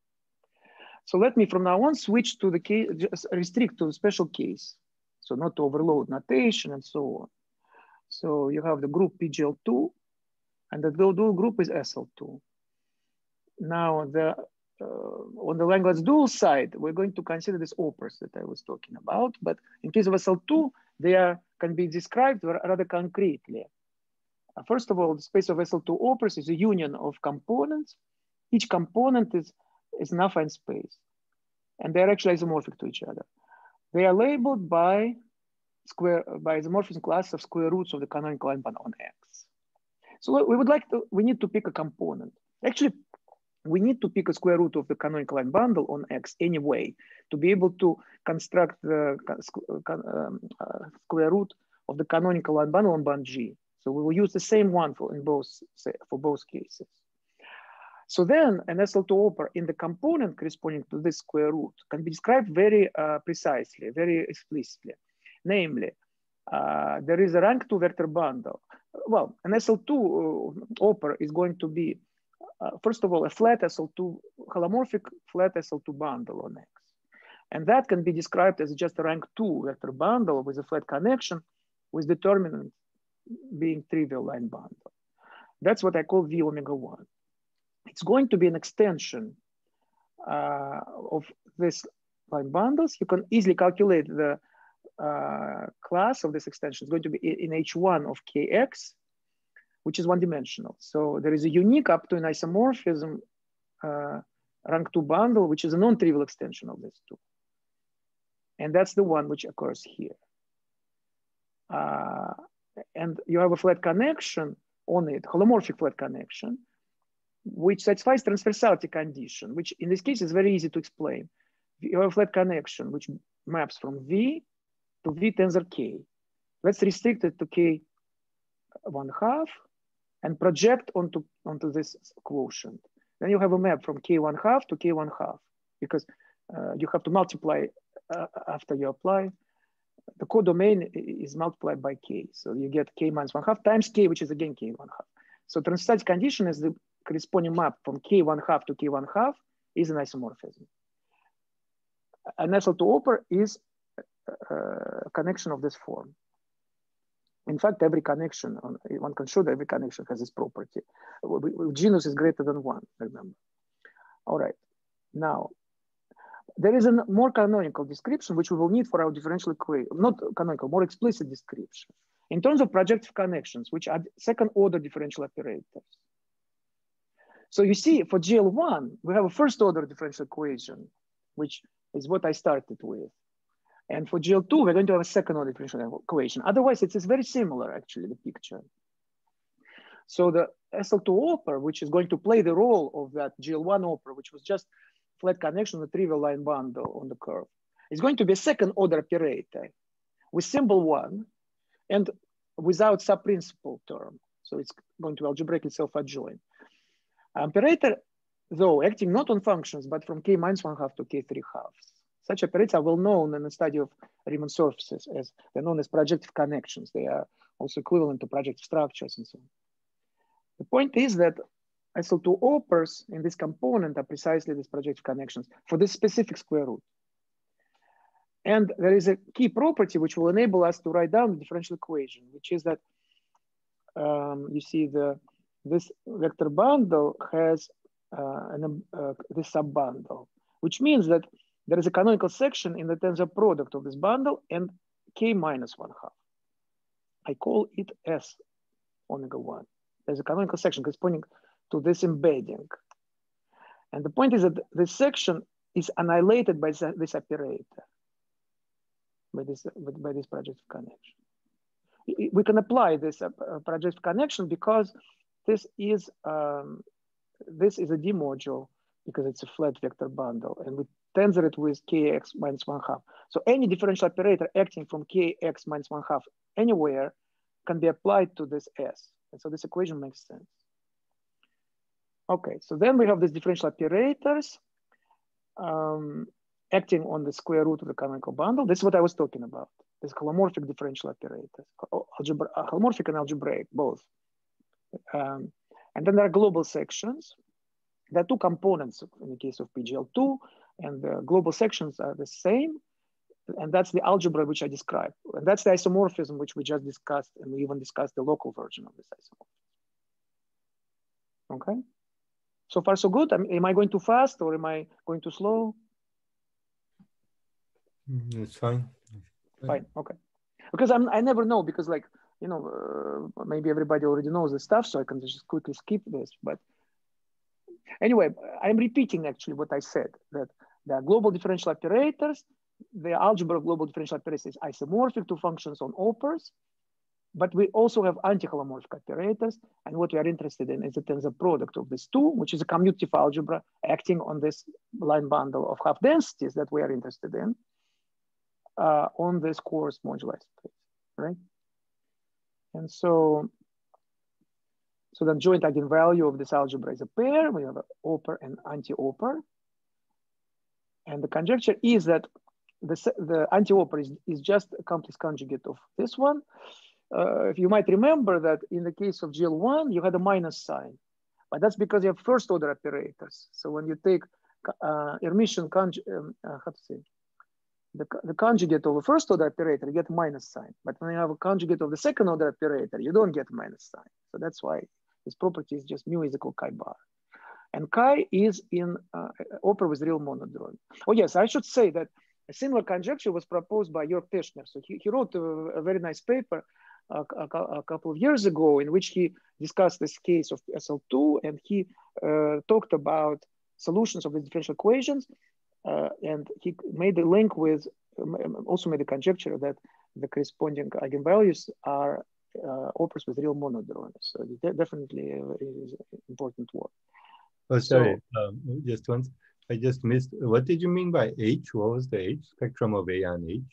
So let me from now on switch to the case, just restrict to the special case. So not to overload notation and so on. So you have the group P G L two, and the dual group is S L two. Now the uh, on the language dual side, we're going to consider these opers that I was talking about. But in case of S L two, they are, can be described rather concretely. Uh, first of all, the space of S L two opers is a union of components. Each component is is an affine space, and they're actually isomorphic to each other. They are labeled by square by isomorphism class of square roots of the canonical line bundle on X. So we would like to, we need to pick a component. Actually, we need to pick a square root of the canonical line bundle on X anyway to be able to construct the um, uh, square root of the canonical line bundle on band G. So we will use the same one for in both for both cases. So then an S L two oper in the component corresponding to this square root can be described very uh, precisely, very explicitly. Namely, uh, there is a rank two vector bundle. Well, an S L two uh, oper is going to be, uh, first of all, a flat S L two, holomorphic flat S L two bundle on X. And that can be described as just a rank two vector bundle with a flat connection with determinant being trivial line bundle. That's what I call V omega one. It's going to be an extension uh, of this line bundles. You can easily calculate the uh, class of this extension. It's going to be in H one of K X, which is one dimensional. So there is a unique up to an isomorphism uh, rank two bundle, which is a non-trivial extension of this two. And that's the one which occurs here. Uh, and you have a flat connection on it, holomorphic flat connection, which satisfies transversality condition, which in this case is very easy to explain. You have a flat connection which maps from V to V tensor K. Let's restrict it to K one half and project onto, onto this quotient. Then you have a map from K one half to K one half, because uh, you have to multiply uh, after you apply the codomain is multiplied by k. So you get k minus one half times k, which is again k one half. So transstatic condition is the corresponding map from k one half to k one half is an isomorphism. An S L two opera is a connection of this form. In fact, every connection, on, one can show that every connection has this property. Genus is greater than one, remember. All right, now, there is a more canonical description which we will need for our differential equation, not canonical, more explicit description. In terms of projective connections, which are second order differential operators. So you see, for G L one, we have a first order differential equation, which is what I started with. And for G L two, we're going to have a second order differential equation. Otherwise, it's, it's very similar, actually, the picture. So the S L two opera, which is going to play the role of that G L one opera, which was just flat connection with trivial line bundle on the curve, is going to be a second order operator with symbol one and without subprinciple term. So it's going to algebraically self-adjoin. Operator, though, acting not on functions, but from k minus one half to k three halves. Such operators are well known in the study of Riemann surfaces as they're known as projective connections. They are also equivalent to projective structures and so on. The point is that S L two operas in this component are precisely these projective connections for this specific square root. And there is a key property which will enable us to write down the differential equation, which is that um, you see the this vector bundle has uh, an, uh, this subbundle, which means that there is a canonical section in the tensor product of this bundle and k minus one half. I call it S omega one. There's a canonical section corresponding to this embedding. And the point is that this section is annihilated by this, this operator, by this, by this projective connection. We can apply this uh, projective connection because this is, um, this is a D module because it's a flat vector bundle, and we tensor it with kx minus one half. So any differential operator acting from kx minus one half anywhere can be applied to this S. And so this equation makes sense. Okay, so then we have these differential operators um, acting on the square root of the canonical bundle. This is what I was talking about. This holomorphic differential operators, algebra, holomorphic and algebraic, both. Um, and then there are global sections. There are two components in the case of P G L two, and the global sections are the same. And that's the algebra which I described. And that's the isomorphism which we just discussed, and we even discussed the local version of this isomorphism. Okay? So far, so good. Am I going too fast or am I going too slow? It's fine. Fine, okay. Because I'm, I never know, because like, you know, uh, maybe everybody already knows the stuff, so I can just quickly skip this. But anyway, I'm repeating actually what I said, that the global differential operators, the algebra of global differential operators is isomorphic to functions on opers, but we also have anti-holomorphic operators. And what we are interested in is the tensor product of these two, which is a commutative algebra acting on this line bundle of half densities that we are interested in uh, on this coarse moduli space, right? And so, so the joint eigenvalue of this algebra is a pair. We have an oper and anti-oper. And the conjecture is that the, the anti-oper is, is just a complex conjugate of this one. Uh, if you might remember that in the case of G L one, you had a minus sign, but that's because you have first order operators. So when you take uh, Hermitian conjugate, um, uh, how to say, the, the conjugate of a first order operator, you get minus sign. But when you have a conjugate of the second order operator, you don't get minus sign. So that's why this property is just mu is equal chi bar. And chi is in uh, oper with real monodromy. Oh yes, I should say that a similar conjecture was proposed by Jörg Teschner. So he, he wrote a, a very nice paper a, a, a couple of years ago in which he discussed this case of S L two, and he uh, talked about solutions of the differential equations. Uh, and he made a link with, um, also made a conjecture that the corresponding eigenvalues are uh, opers with real monodromy. So it definitely is important work. Oh, sorry, so, um, just once, I just missed. What did you mean by H? What was the H? Spectrum of A on H?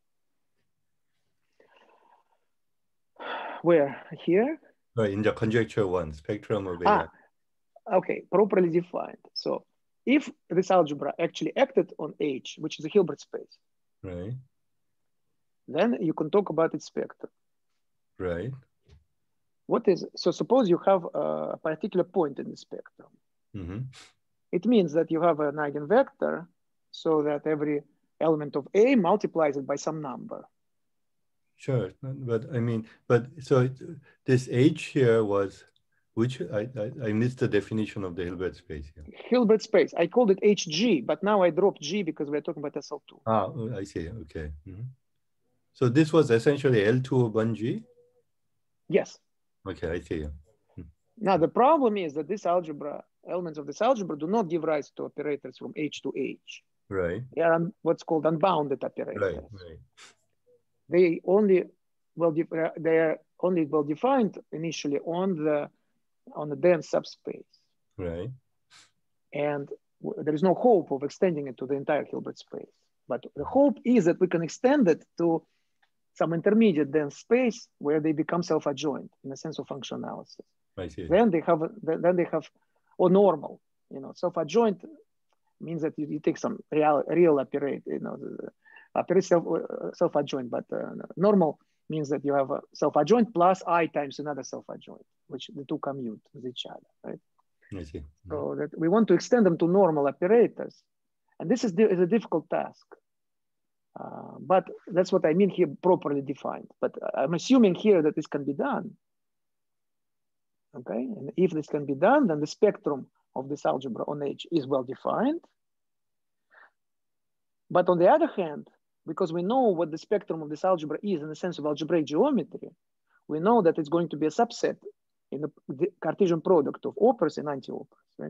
Where? Here? Uh, in the conjecture one, spectrum of A. Ah, okay, properly defined. So if this algebra actually acted on H, which is a Hilbert space, right, then you can talk about its spectrum. Right. What is, so suppose you have a particular point in the spectrum. Mm-hmm. It means that you have an eigenvector so that every element of A multiplies it by some number. Sure, but I mean, but so it, this H here was, which I, I, I missed the definition of the Hilbert space here. Hilbert space, I called it H G, but now I dropped G because we're talking about S L two. Ah, I see, okay. Mm-hmm. So this was essentially L two of one G? Yes. Okay, I see. Mm-hmm. Now the problem is that this algebra, elements of this algebra do not give rise to operators from H to H. Right. They are un, what's called unbounded operators. Right, right. They only well they are only well defined initially on the on the dense subspace. Right. And there is no hope of extending it to the entire Hilbert space. But the hope is that we can extend it to some intermediate dense space where they become self-adjoint in the sense of function analysis. I see. Then they have then they have or normal, you know, self-adjoint means that you, you take some real real operator, you know, the, operate self, uh, self-adjoint, but uh, normal means that you have a self-adjoint plus I times another self-adjoint, which the two commute with each other, right? I see. Mm-hmm. So that we want to extend them to normal operators. And this is, is a difficult task. Uh, but that's what I mean here, properly defined. But I'm assuming here that this can be done. Okay, and if this can be done, then the spectrum of this algebra on H is well defined. But on the other hand, because we know what the spectrum of this algebra is in the sense of algebraic geometry, we know that it's going to be a subset in the, the Cartesian product of opers and anti-opers, right?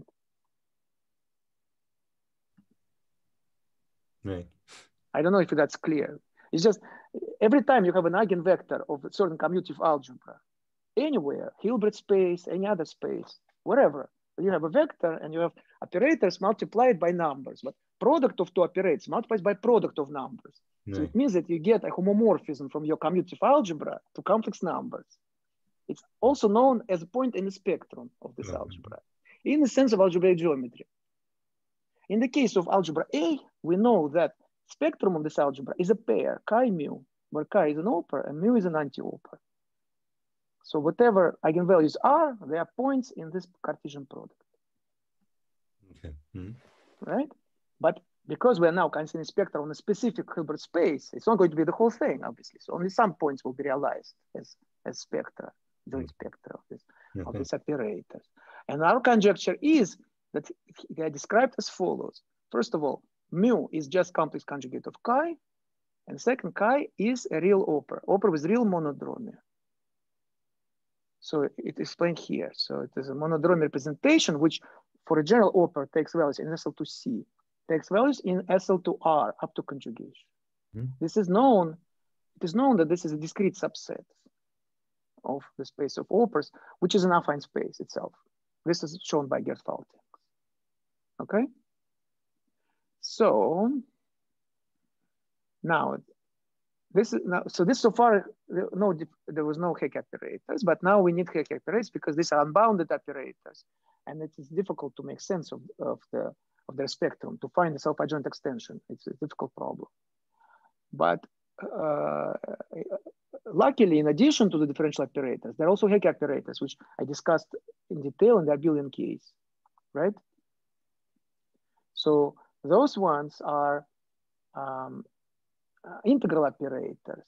Right. I don't know if that's clear. It's just every time you have an eigenvector of a certain commutative algebra, anywhere, Hilbert space, any other space, wherever, you have a vector and you have operators multiplied by numbers, but product of two operators multiplies by product of numbers. Right. So it means that you get a homomorphism from your commutative algebra to complex numbers. It's also known as a point in the spectrum of this mm-hmm. algebra, in the sense of algebraic geometry. In the case of algebra A, we know that spectrum of this algebra is a pair, chi mu, where chi is an oper and mu is an anti-oper. So whatever eigenvalues are, they are points in this Cartesian product. Okay. Mm-hmm. Right? But because we are now considering spectra on a specific Hilbert space, it's not going to be the whole thing, obviously. So only some points will be realized as, as spectra, joint mm-hmm. spectra of, this, mm-hmm. of these operators. And our conjecture is that they are described as follows. First of all, mu is just complex conjugate of chi, and second, chi is a real oper, oper with real monodromia. So it is explained here. So it is a monodromy representation, which for a general oper takes values in S L two C, takes values in S L two R up to conjugation. Mm-hmm. This is known, it is known that this is a discrete subset of the space of opers, which is an affine space itself. This is shown by Gerd Faltings. Okay? So now, this is now, so this so far, no, there was no Hecke operators, but now we need Hecke operators because these are unbounded operators, and it is difficult to make sense of, of the of their spectrum, to find the self-adjoint extension. It's a difficult problem. But uh, luckily, in addition to the differential operators, there are also Hecke operators, which I discussed in detail in the abelian case, right? So those ones are um, uh, integral operators.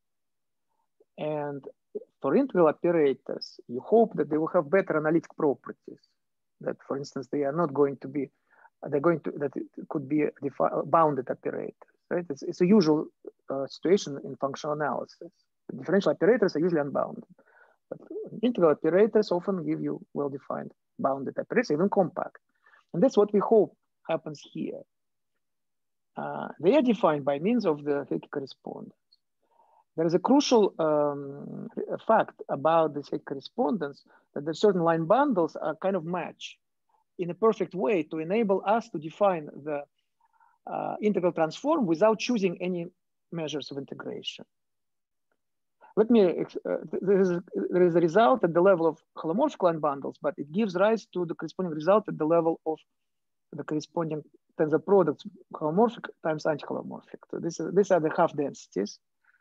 And for integral operators, you hope that they will have better analytic properties. That, for instance, they are not going to be, they're going to, that it could be bounded operators, right? It's, it's a usual uh, situation in functional analysis. The differential operators are usually unbounded. But integral operators often give you well-defined bounded operators, even compact. And that's what we hope happens here. Uh, they are defined by means of the Hecke correspondence. There is a crucial um, fact about this Hecke correspondence that the certain line bundles are kind of match in a perfect way to enable us to define the uh, integral transform without choosing any measures of integration. Let me, uh, there, is a, there is a result at the level of holomorphic line bundles, but it gives rise to the corresponding result at the level of the corresponding tensor products, holomorphic times anti-holomorphic. So this is, these are the half densities.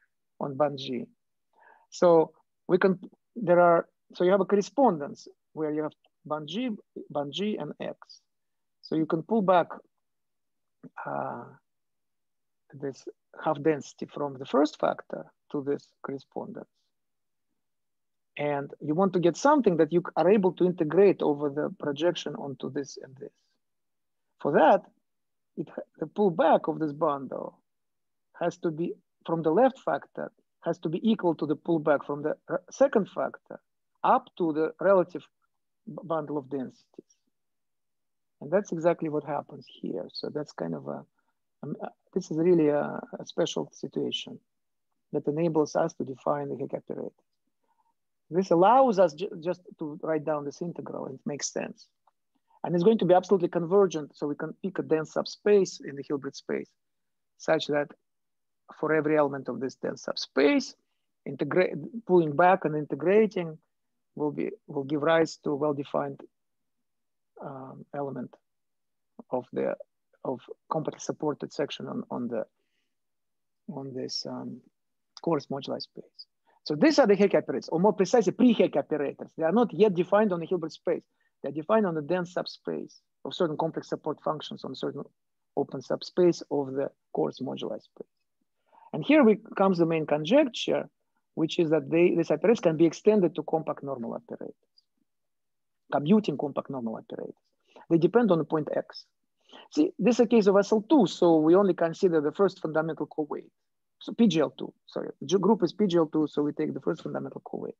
on band G. So we can, there are, so you have a correspondence where you have band G, band G and X. So you can pull back uh, this half density from the first factor to this correspondence. And you want to get something that you are able to integrate over the projection onto this and this. For that, it, the pullback of this bundle has to be from the left factor, has to be equal to the pullback from the second factor up to the relative bundle of densities. And that's exactly what happens here. So that's kind of a, um, this is really a, a special situation that enables us to define the Hecke operator. This allows us ju just to write down this integral, and it makes sense. And it's going to be absolutely convergent, so we can pick a dense subspace in the Hilbert space, such that for every element of this dense subspace, integrate, pulling back and integrating will be will give rise to a well-defined um, element of the of compactly supported section on on the on this um, coarse moduli space. So these are the Hecke operators, or more precisely, pre-Hecke operators. They are not yet defined on the Hilbert space. They're defined on the dense subspace of certain complex support functions on certain open subspace of the coarse moduli space. And here we comes the main conjecture, which is that they, these operators can be extended to compact normal operators, commuting compact normal operators. They depend on the point X. See, this is a case of S L two, so we only consider the first fundamental co-weight. So P G L two, sorry, the group is P G L two, so we take the first fundamental co-weight.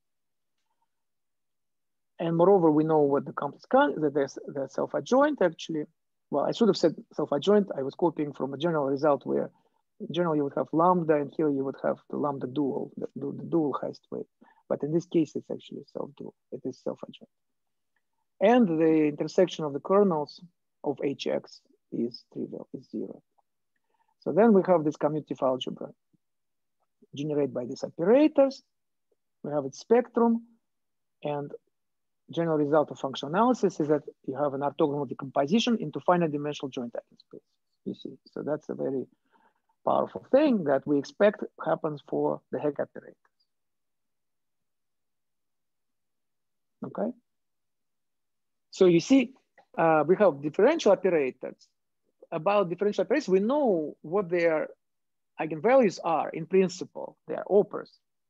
And moreover, we know what the complex con that there's the self-adjoint actually. Well, I should have said self-adjoint. I was copying from a general result where in general you would have lambda, and here you would have the lambda dual, the, the dual highest weight. But in this case, it's actually self-dual. It is self-adjoint. And the intersection of the kernels of H X is trivial, is zero. So then we have this commutative algebra generated by these operators. We have its spectrum, and general result of functional analysis is that you have an orthogonal decomposition into finite dimensional joint eigenspace. You see, so that's a very powerful thing that we expect happens for the Hecke operators. Okay. So you see, uh, we have differential operators. About differential operators, we know what their eigenvalues are in principle. They are opers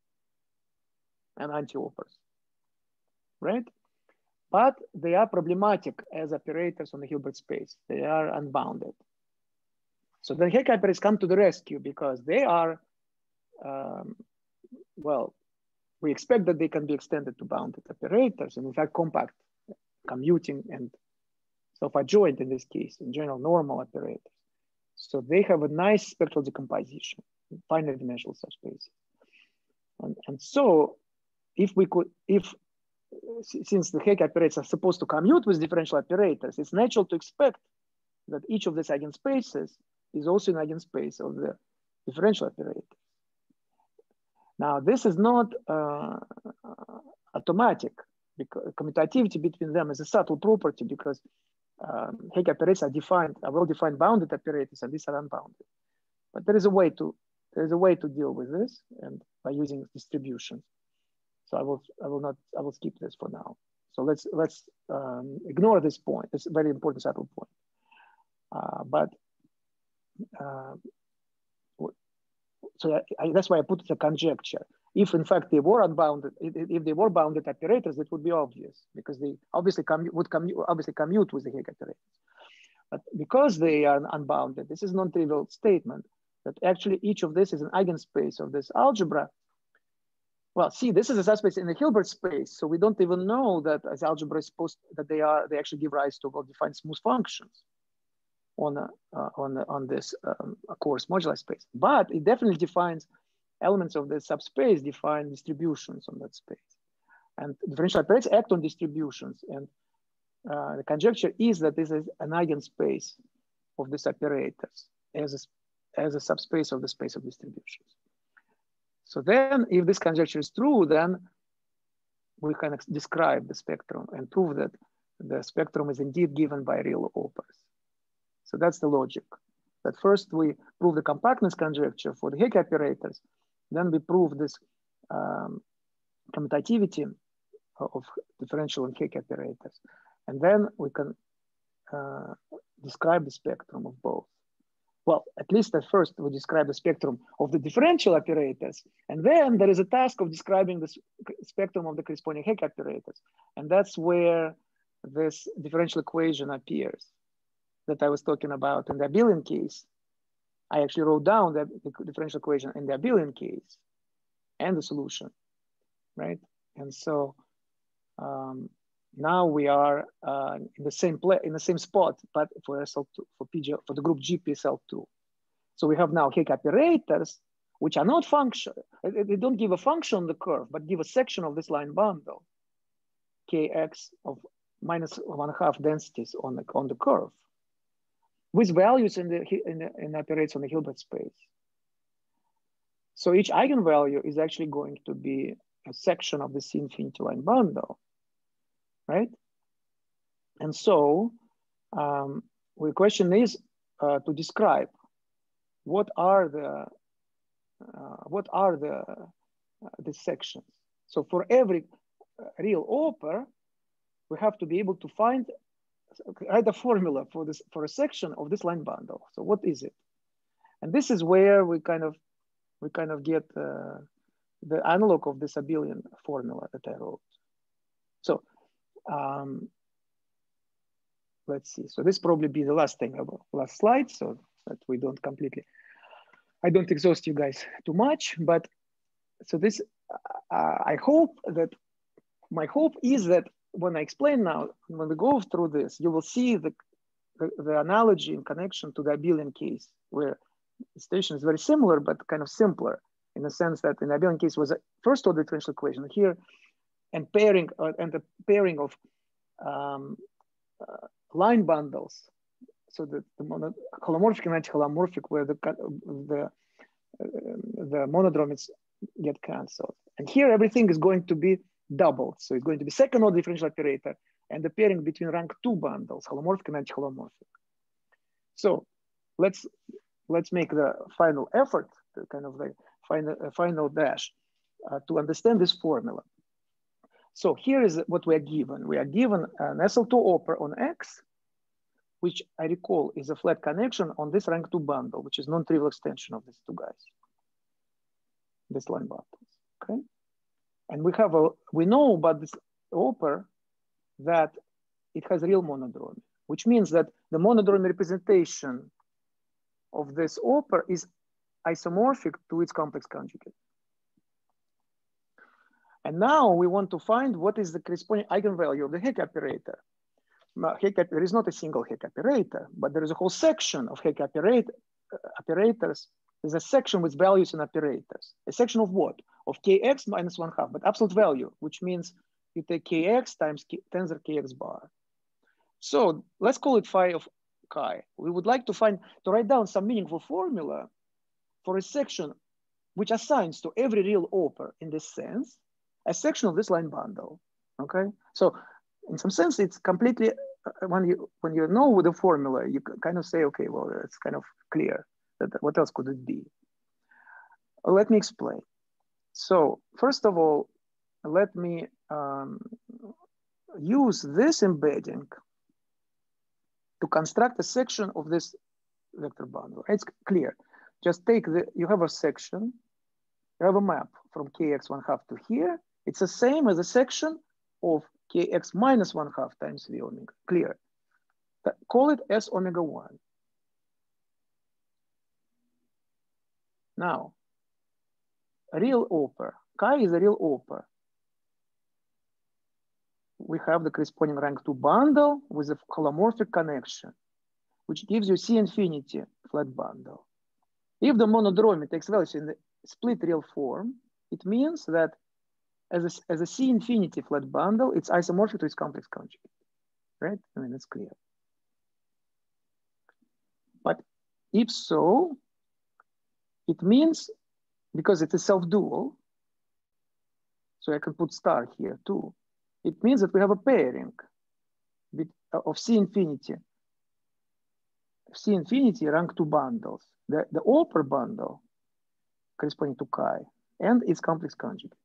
and anti-opers, right? But they are problematic as operators on the Hilbert space. They are unbounded. So the Hecke operators come to the rescue because they are, um, well, we expect that they can be extended to bounded operators, and in fact, compact, commuting, and self-adjoint in this case, in general, normal operators. So they have a nice spectral decomposition, finite dimensional subspace. And, and so if we could, if, since the Hecke operators are supposed to commute with differential operators, it's natural to expect that each of these eigenspaces is also an eigenspace of the differential operator. Now, this is not uh, automatic, because commutativity between them is a subtle property, because um, Hecke operators are defined, are well-defined bounded operators, and these are unbounded. But there is a way to there is a way to deal with this, and by using distributions. So I will I will not I will skip this for now. So let's let's um, ignore this point. It's a very important subtle point. Uh, but uh, so I, I, that's why I put the conjecture. If in fact they were unbounded, if they were bounded operators, that would be obvious, because they obviously commute, would commute, obviously commute with the Hecke operators. But because they are unbounded, this is a non-trivial statement that actually each of this is an eigenspace of this algebra. Well, see, this is a subspace in the Hilbert space, so we don't even know that as algebra is supposed that they are they actually give rise to well-defined smooth functions on a, uh, on a, on this um, coarse moduli space. But it definitely defines elements of the subspace, define distributions on that space, and differential operators act on distributions. And uh, the conjecture is that this is an eigenspace of these operators as a, as a subspace of the space of distributions. So then, if this conjecture is true, then we can describe the spectrum and prove that the spectrum is indeed given by real opers. So that's the logic. That first we prove the compactness conjecture for the Hecke operators, Then we prove this um, commutativity of differential and Hecke operators. And then we can uh, describe the spectrum of both. Well, at least at first we describe the spectrum of the differential operators. And then there is a task of describing the spectrum of the corresponding Hecke operators. And that's where this differential equation appears that I was talking about in the abelian case. I actually wrote down the, the differential equation in the abelian case and the solution, right? And so um, now we are uh, in the same play, in the same spot, but for S L two, for P G, for the group G P S L two. So we have now Hecke operators, which are not function. They don't give a function on the curve, but give a section of this line bundle, Kx of minus one half densities on the on the curve, with values in the in the in operates on the Hilbert space. So each eigenvalue is actually going to be a section of the C infinity line bundle, right? And so um, the question is uh, to describe what are the uh, what are the uh, the sections. So for every real opera, we have to be able to find write a formula for this for a section of this line bundle. So what is it? And this is where we kind of we kind of get uh, the analog of this abelian formula that I wrote. So um, let's see. So this probably be the last thing about last slide, so that we don't completely. I don't exhaust you guys too much, but so this uh, I hope that my hope is that when I explain now, when we go through this, you will see the, the, the analogy in connection to the abelian case, where the situation is very similar, but kind of simpler in the sense that in the abelian case was a first order differential equation here, and pairing uh, and the pairing of um, uh, line bundles, so that the mono, holomorphic and anti-holomorphic, where the the uh, the monodromies get cancelled, and here everything is going to be doubled. So it's going to be second order differential operator and the pairing between rank two bundles, holomorphic and anti-holomorphic. So let's let's make the final effort, the kind of the final uh, final dash uh, to understand this formula. So here is what we are given. We are given an S L two opera on X, which I recall is a flat connection on this rank two bundle, which is non-trivial extension of these two guys, this line bundles, okay? And we have a, we know about this opera that it has real monodromy, which means that the monodromy representation of this opera is isomorphic to its complex conjugate. And now we want to find what is the corresponding eigenvalue of the Hecke operator. Now, Hecke, there is not a single Hecke operator, but there is a whole section of Hecke operate, uh, operators. There's a section with values and operators. A section of what? Of Kx minus one half, but absolute value, which means you take Kx times K, tensor Kx bar. So let's call it phi of chi. We would like to find, to write down some meaningful formula for a section which assigns to every real opera in this sense, a section of this line bundle, okay? So in some sense, it's completely, uh, when you when you know the formula, you kind of say, okay, well, it's kind of clear. That, what else could it be? Let me explain. So first of all, let me um, use this embedding to construct a section of this vector bundle. It's clear. Just take the, you have a section, you have a map from Kx one half to here. It's the same as a section of Kx minus one half times V omega, clear. But call it S omega one. Now, a real opera, chi is a real opera. We have the corresponding rank two bundle with a holomorphic connection, which gives you C infinity flat bundle. If the monodromy takes values in the split real form, it means that as a, as a C infinity flat bundle, it's isomorphic to its complex conjugate, right? I mean, it's clear. But if so, it means, because it is self-dual, so I can put star here too, it means that we have a pairing of C infinity, C infinity rank two bundles. The, the opera bundle corresponding to chi and its complex conjugate.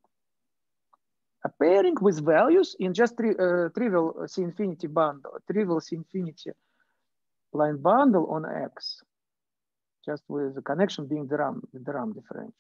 A pairing with values in just tri uh, trivial C infinity bundle, trivial C infinity line bundle on X, just with the connection being the RAM, the RAM differential.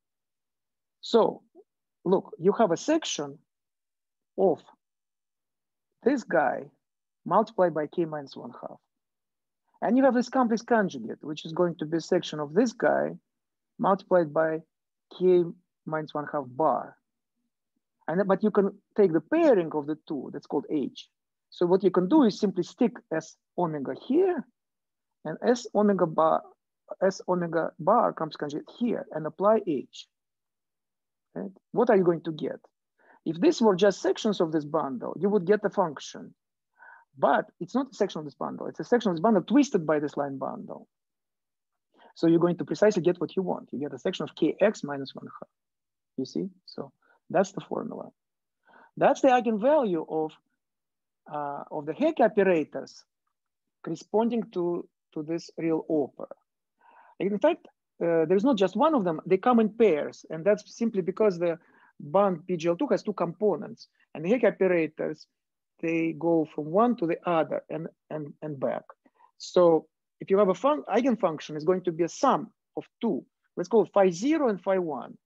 So look, you have a section of this guy multiplied by K minus one half. And you have this complex conjugate, which is going to be a section of this guy multiplied by K minus one half bar. And, but you can take the pairing of the two, that's called H. So what you can do is simply stick S omega here and S omega bar, S omega bar comes conjugate here and apply H. Right? What are you going to get? If this were just sections of this bundle, you would get a function. But it's not a section of this bundle. It's a section of this bundle twisted by this line bundle. So you're going to precisely get what you want. You get a section of Kx minus one half. You see? So that's the formula. That's the eigenvalue of, uh, of the Hecke operators corresponding to, to this real opera. In fact, uh, there's not just one of them. They come in pairs. And that's simply because the band P G L two has two components. And the Hecke operators, they go from one to the other and, and, and back. So if you have a fun, eigenfunction, it's going to be a sum of two. Let's call it phi zero and phi one,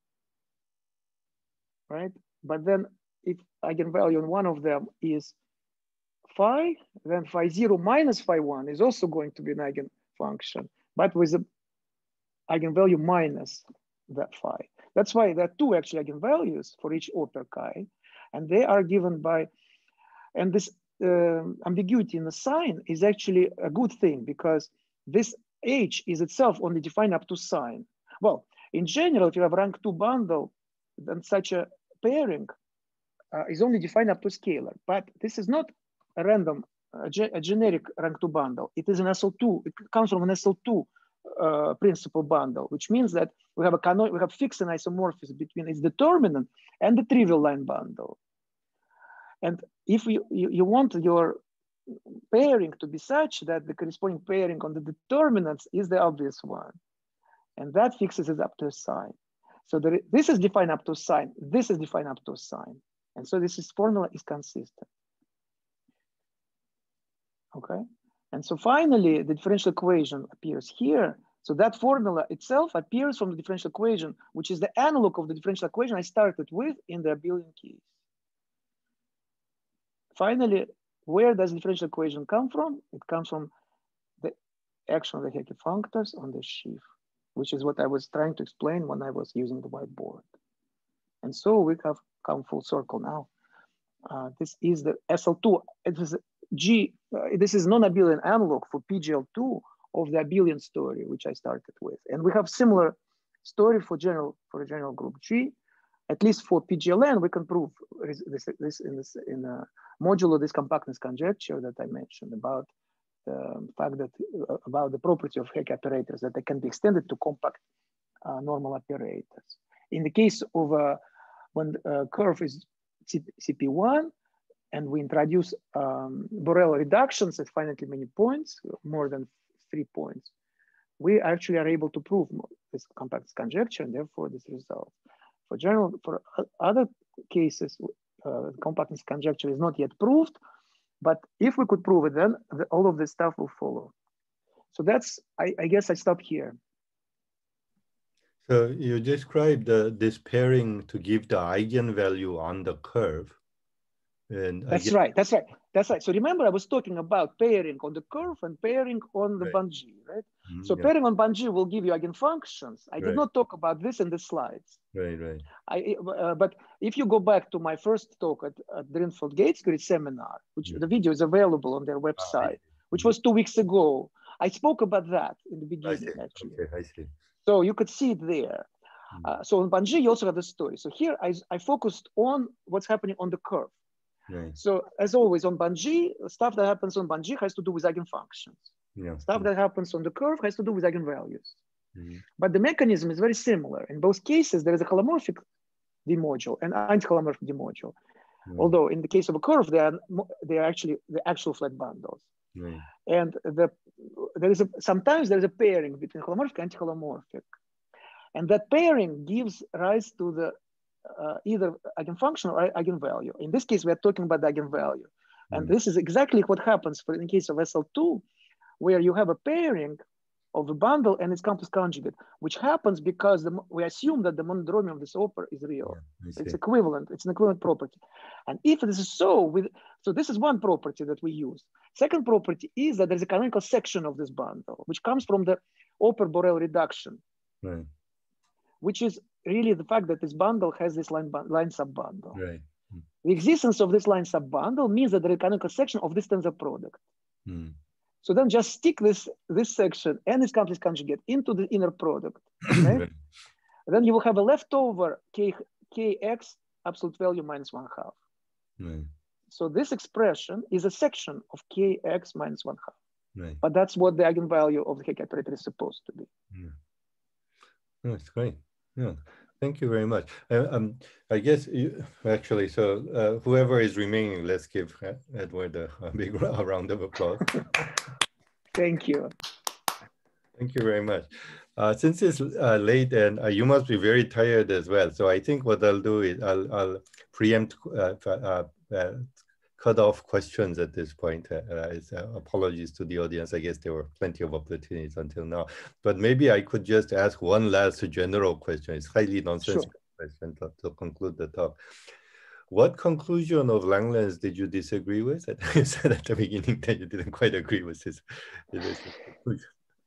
right? But then if eigenvalue on one of them is phi, then phi zero minus phi one is also going to be an eigenfunction, but with the eigenvalue minus that phi. That's why there are two actually eigenvalues for each opera chi, and they are given by, and this uh, ambiguity in the sign is actually a good thing because this H is itself only defined up to sign. Well, in general, if you have rank two bundle, then such a pairing uh, is only defined up to scalar. But this is not a random, a, ge a generic rank two bundle. It is an S L two. It comes from an S L two uh, principal bundle, which means that we have a we have fixed an isomorphism between its determinant and the trivial line bundle. And if you, you, you want your pairing to be such that the corresponding pairing on the determinants is the obvious one, and that fixes it up to a sign. So there, this is defined up to a sign, this is defined up to a sign. And so this is, formula is consistent. Okay, and so finally the differential equation appears here. So that formula itself appears from the differential equation, which is the analog of the differential equation I started with in the abelian case. Finally, where does the differential equation come from? It comes from the action of the Hecke functors on the sheaf, which is what I was trying to explain when I was using the whiteboard. And so we have come full circle now. Uh, this is the S L two. It is G. Uh, this is non-abelian analog for P G L two of the abelian story, which I started with. And we have similar story for general for a general group G. At least for P G L N, we can prove this, this in this in a modulo this compactness conjecture that I mentioned about the fact that uh, about the property of Hecke operators that they can be extended to compact uh, normal operators. In the case of uh, when the uh, curve is C P one and we introduce um, Borel reductions at finitely many points, more than three points, we actually are able to prove this compactness conjecture and therefore this result. For general, for other cases, uh, compactness conjecture is not yet proved, but if we could prove it, then the, all of this stuff will follow. So that's, I, I guess I stop here. So you described uh, this pairing to give the eigenvalue on the curve. And that's guess... right, that's right, that's right. So remember I was talking about pairing on the curve and pairing on the right. band G, right? Mm-hmm, so yeah. Pairing on band G will give you eigenfunctions. I right. did not talk about this in the slides. Right, right. I, uh, but if you go back to my first talk at, at Drinfeld Gatesgrid seminar, which mm-hmm. the video is available on their website, ah, which mm-hmm. was two weeks ago, I spoke about that in the beginning, I actually. Okay, I see. So you could see it there. Mm-hmm. uh, so on band G, you also have the story. So here I, I focused on what's happening on the curve. Right. So as always on band G, stuff that happens on band G has to do with eigenfunctions. Yeah. Stuff mm-hmm. that happens on the curve has to do with eigenvalues. Mm-hmm. But the mechanism is very similar. In both cases, there is a holomorphic D-module and anti-holomorphic D-module. Mm-hmm. Although in the case of a curve, they are, they are actually the actual flat bundles. Mm-hmm. And the, there is a, sometimes there is a pairing between holomorphic and anti-holomorphic. And that pairing gives rise to the uh, either eigenfunction or eigenvalue. In this case, we are talking about the eigenvalue. And Mm. this is exactly what happens for in the case of S L two, where you have a pairing of a bundle and its complex conjugate, which happens because the, we assume that the monodromy of this opera is real. Yeah, it's equivalent, it's an equivalent property. And if this is so, with, so this is one property that we use. Second property is that there's a canonical section of this bundle, which comes from the Oper-Borel reduction, right. which is really the fact that this bundle has this line, line subbundle. Right. Mm. The existence of this line subbundle means that there is a canonical section of this tensor product. Mm. So then just stick this, this section and its complex conjugate into the inner product. Right? Right. Then you will have a leftover k, kx absolute value minus one half. Right. So this expression is a section of kx minus one half. Right. But that's what the eigenvalue of the Hecke operator is supposed to be. Yeah. That's great. Yeah. Thank you very much. Uh, um, I guess you, actually, so uh, whoever is remaining, let's give Edward a, a big round of applause. Thank you. Thank you very much. Uh, since it's uh, late and uh, you must be very tired as well, so I think what I'll do is I'll, I'll preempt, uh, uh, uh, cut off questions at this point. Uh, uh, apologies to the audience. I guess there were plenty of opportunities until now, but maybe I could just ask one last general question. It's highly nonsensical sure. question to, to conclude the talk. What conclusion of Langland's did you disagree with? You said at the beginning that you didn't quite agree with his, his conclusion.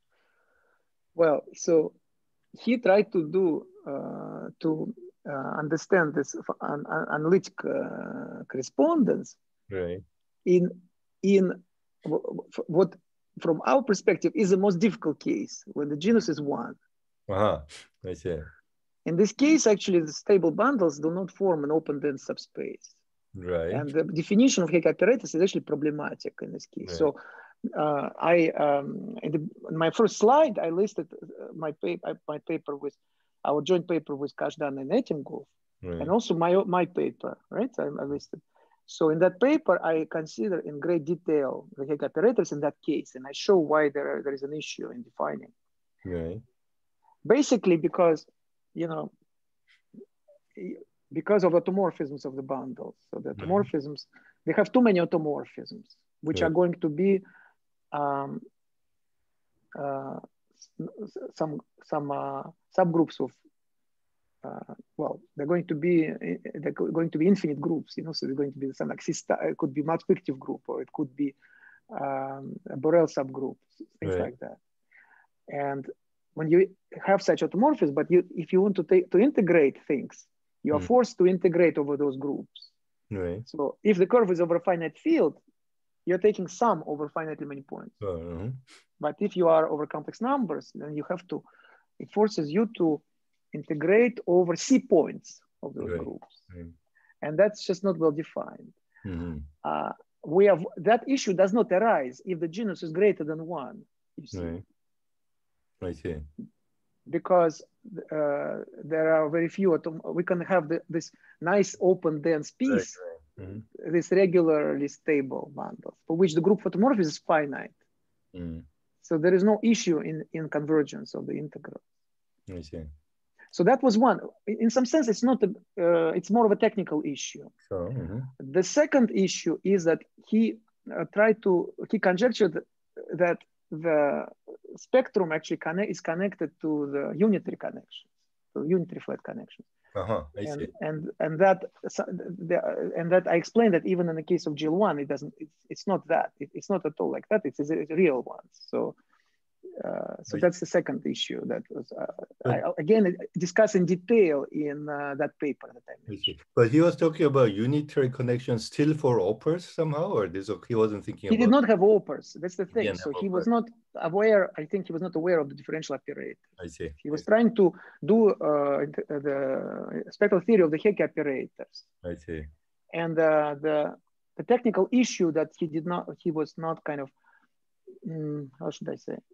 Well, so he tried to do, uh, to uh, understand this an, an analytic uh, correspondence right. in, in what, from our perspective, is the most difficult case, when the genus is one. Uh-huh. I see. In this case, actually, the stable bundles do not form an open-dense subspace. Right. And the definition of Hecke operators is actually problematic in this case. Right. So uh, I, um, in, the, in my first slide, I listed my paper, my paper with, our joint paper with Kazhdan and Etingov, right. and also my, my paper, right, I, I listed. So in that paper, I consider in great detail the Hecke operators in that case, and I show why there, there is an issue in defining. Right. Basically because, you know, because of automorphisms of the bundles. So the automorphisms, mm-hmm. they have too many automorphisms, which yeah. are going to be um, uh, some, some uh, subgroups of, uh, well, they're going to be, they're going to be infinite groups, you know, so they're going to be some like, it could be multiplicative group, or it could be um, a Borel subgroup, things right. like that. And when you have such automorphisms, but you, if you want to take, to integrate things, you are mm. forced to integrate over those groups. Right. So if the curve is over a finite field, you're taking sum over finitely many points. Uh-huh. But if you are over complex numbers, then you have to, it forces you to integrate over C points of those right. groups. Right. And that's just not well defined. Mm-hmm. uh, we have, that issue does not arise if the genus is greater than one, you see. Right. I see. Because uh, there are very few, we can have the, this nice open dense piece, right, right. Mm-hmm. this regularly stable bundles, for which the group automorphism is finite. Mm. So there is no issue in, in convergence of the integral. I see. So that was one. In some sense, it's not, a, uh, it's more of a technical issue. Sure. Mm-hmm. The second issue is that he uh, tried to, he conjectured that the spectrum actually connect, is connected to the unitary connections, to unitary flat connections. Uh-huh, I and, see. and and that the, and that I explained that even in the case of G L one, it doesn't. It's, it's not that. It, it's not at all like that. It's, it's a real one. So. Uh, so that's the second issue that was uh, I, again discussed in detail in uh, that paper that I mentioned. But he was talking about unitary connections still for opers somehow, or this he wasn't thinking. He about... did not have opers. That's the thing. So he was not aware. I think he was not aware of the differential operator. I see. He was I see. trying to do uh, the spectral theory of the Hecke operators. I see. And uh, the the technical issue that he did not. He was not kind of. Um, how should I say?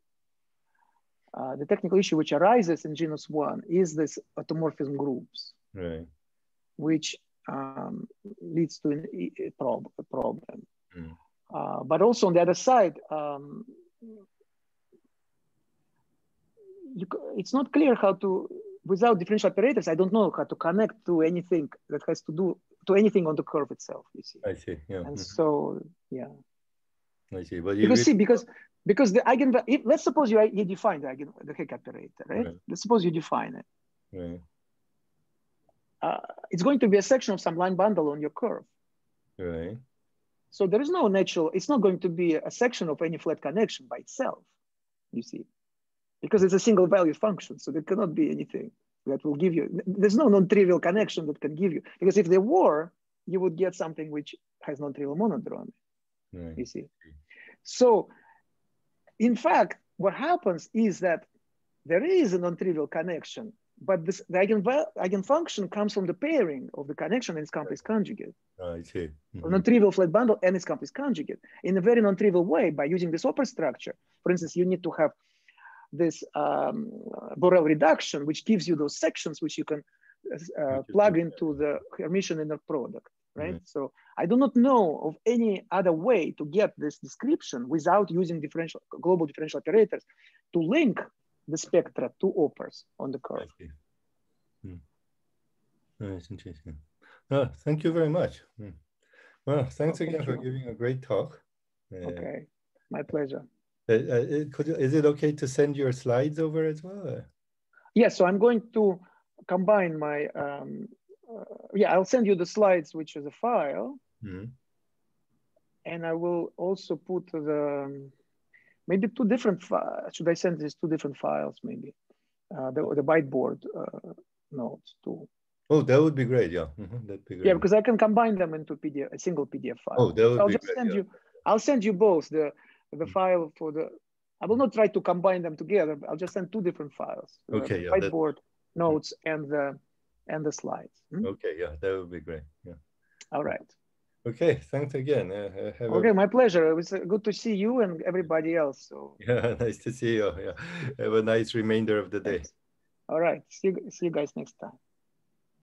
Uh, the technical issue which arises in genus one is this automorphism groups, right. which um, leads to a, prob a problem. Mm. Uh, but also on the other side, um, you, it's not clear how to, without differential operators, I don't know how to connect to anything that has to do to anything on the curve itself, you see. I see, yeah. And Mm-hmm. so, yeah. I see, but you because really... see, because because the eigen, if, let's suppose you you define the eigen, the Hecke operator, right? Right? Let's suppose you define it. Right. Uh, it's going to be a section of some line bundle on your curve. Right. So there is no natural. It's not going to be a section of any flat connection by itself, you see, because it's a single value function. So there cannot be anything that will give you. There's no non-trivial connection that can give you, because if there were, you would get something which has non-trivial monodromy. Right. You see. So, in fact, what happens is that there is a non-trivial connection, but this, the eigen, eigenfunction comes from the pairing of the connection and its complex conjugate. Oh, I see. Mm-hmm. A non-trivial flat bundle and its complex conjugate in a very non-trivial way by using this Opper structure. For instance, you need to have this um, Borel reduction, which gives you those sections which you can uh, plug into the Hermitian inner product. Right. Mm-hmm. So I do not know of any other way to get this description without using differential global differential operators to link the spectra to Oppers on the curve. Hmm. Oh, that's interesting. Oh, thank you very much. Hmm. Well, thanks oh, again thank for giving a great talk. Uh, okay, my pleasure. Uh, uh, could you, is it okay to send your slides over as well? Yes, so I'm going to combine my um, Uh, yeah, I'll send you the slides, which is a file. Mm-hmm. And I will also put the, maybe two different, should I send these two different files maybe? Uh, the, the whiteboard uh, notes too. Oh, that would be great, yeah. Mm-hmm. That'd be great. Yeah, because I can combine them into P D F, a single P D F file. Oh, that would so I'll be just great, send yeah. you, I'll send you both, the, the mm-hmm. file for the, I will not try to combine them together, but I'll just send two different files. Okay, the yeah. Whiteboard that... notes and the, and the slides. Hmm? Okay, yeah, that would be great. Yeah. All right. Okay, thanks again. Uh, have okay, a... my pleasure. It was good to see you and everybody else. So yeah, nice to see you. Yeah, have a nice remainder of the day. Thanks. All right, see you, see you guys next time.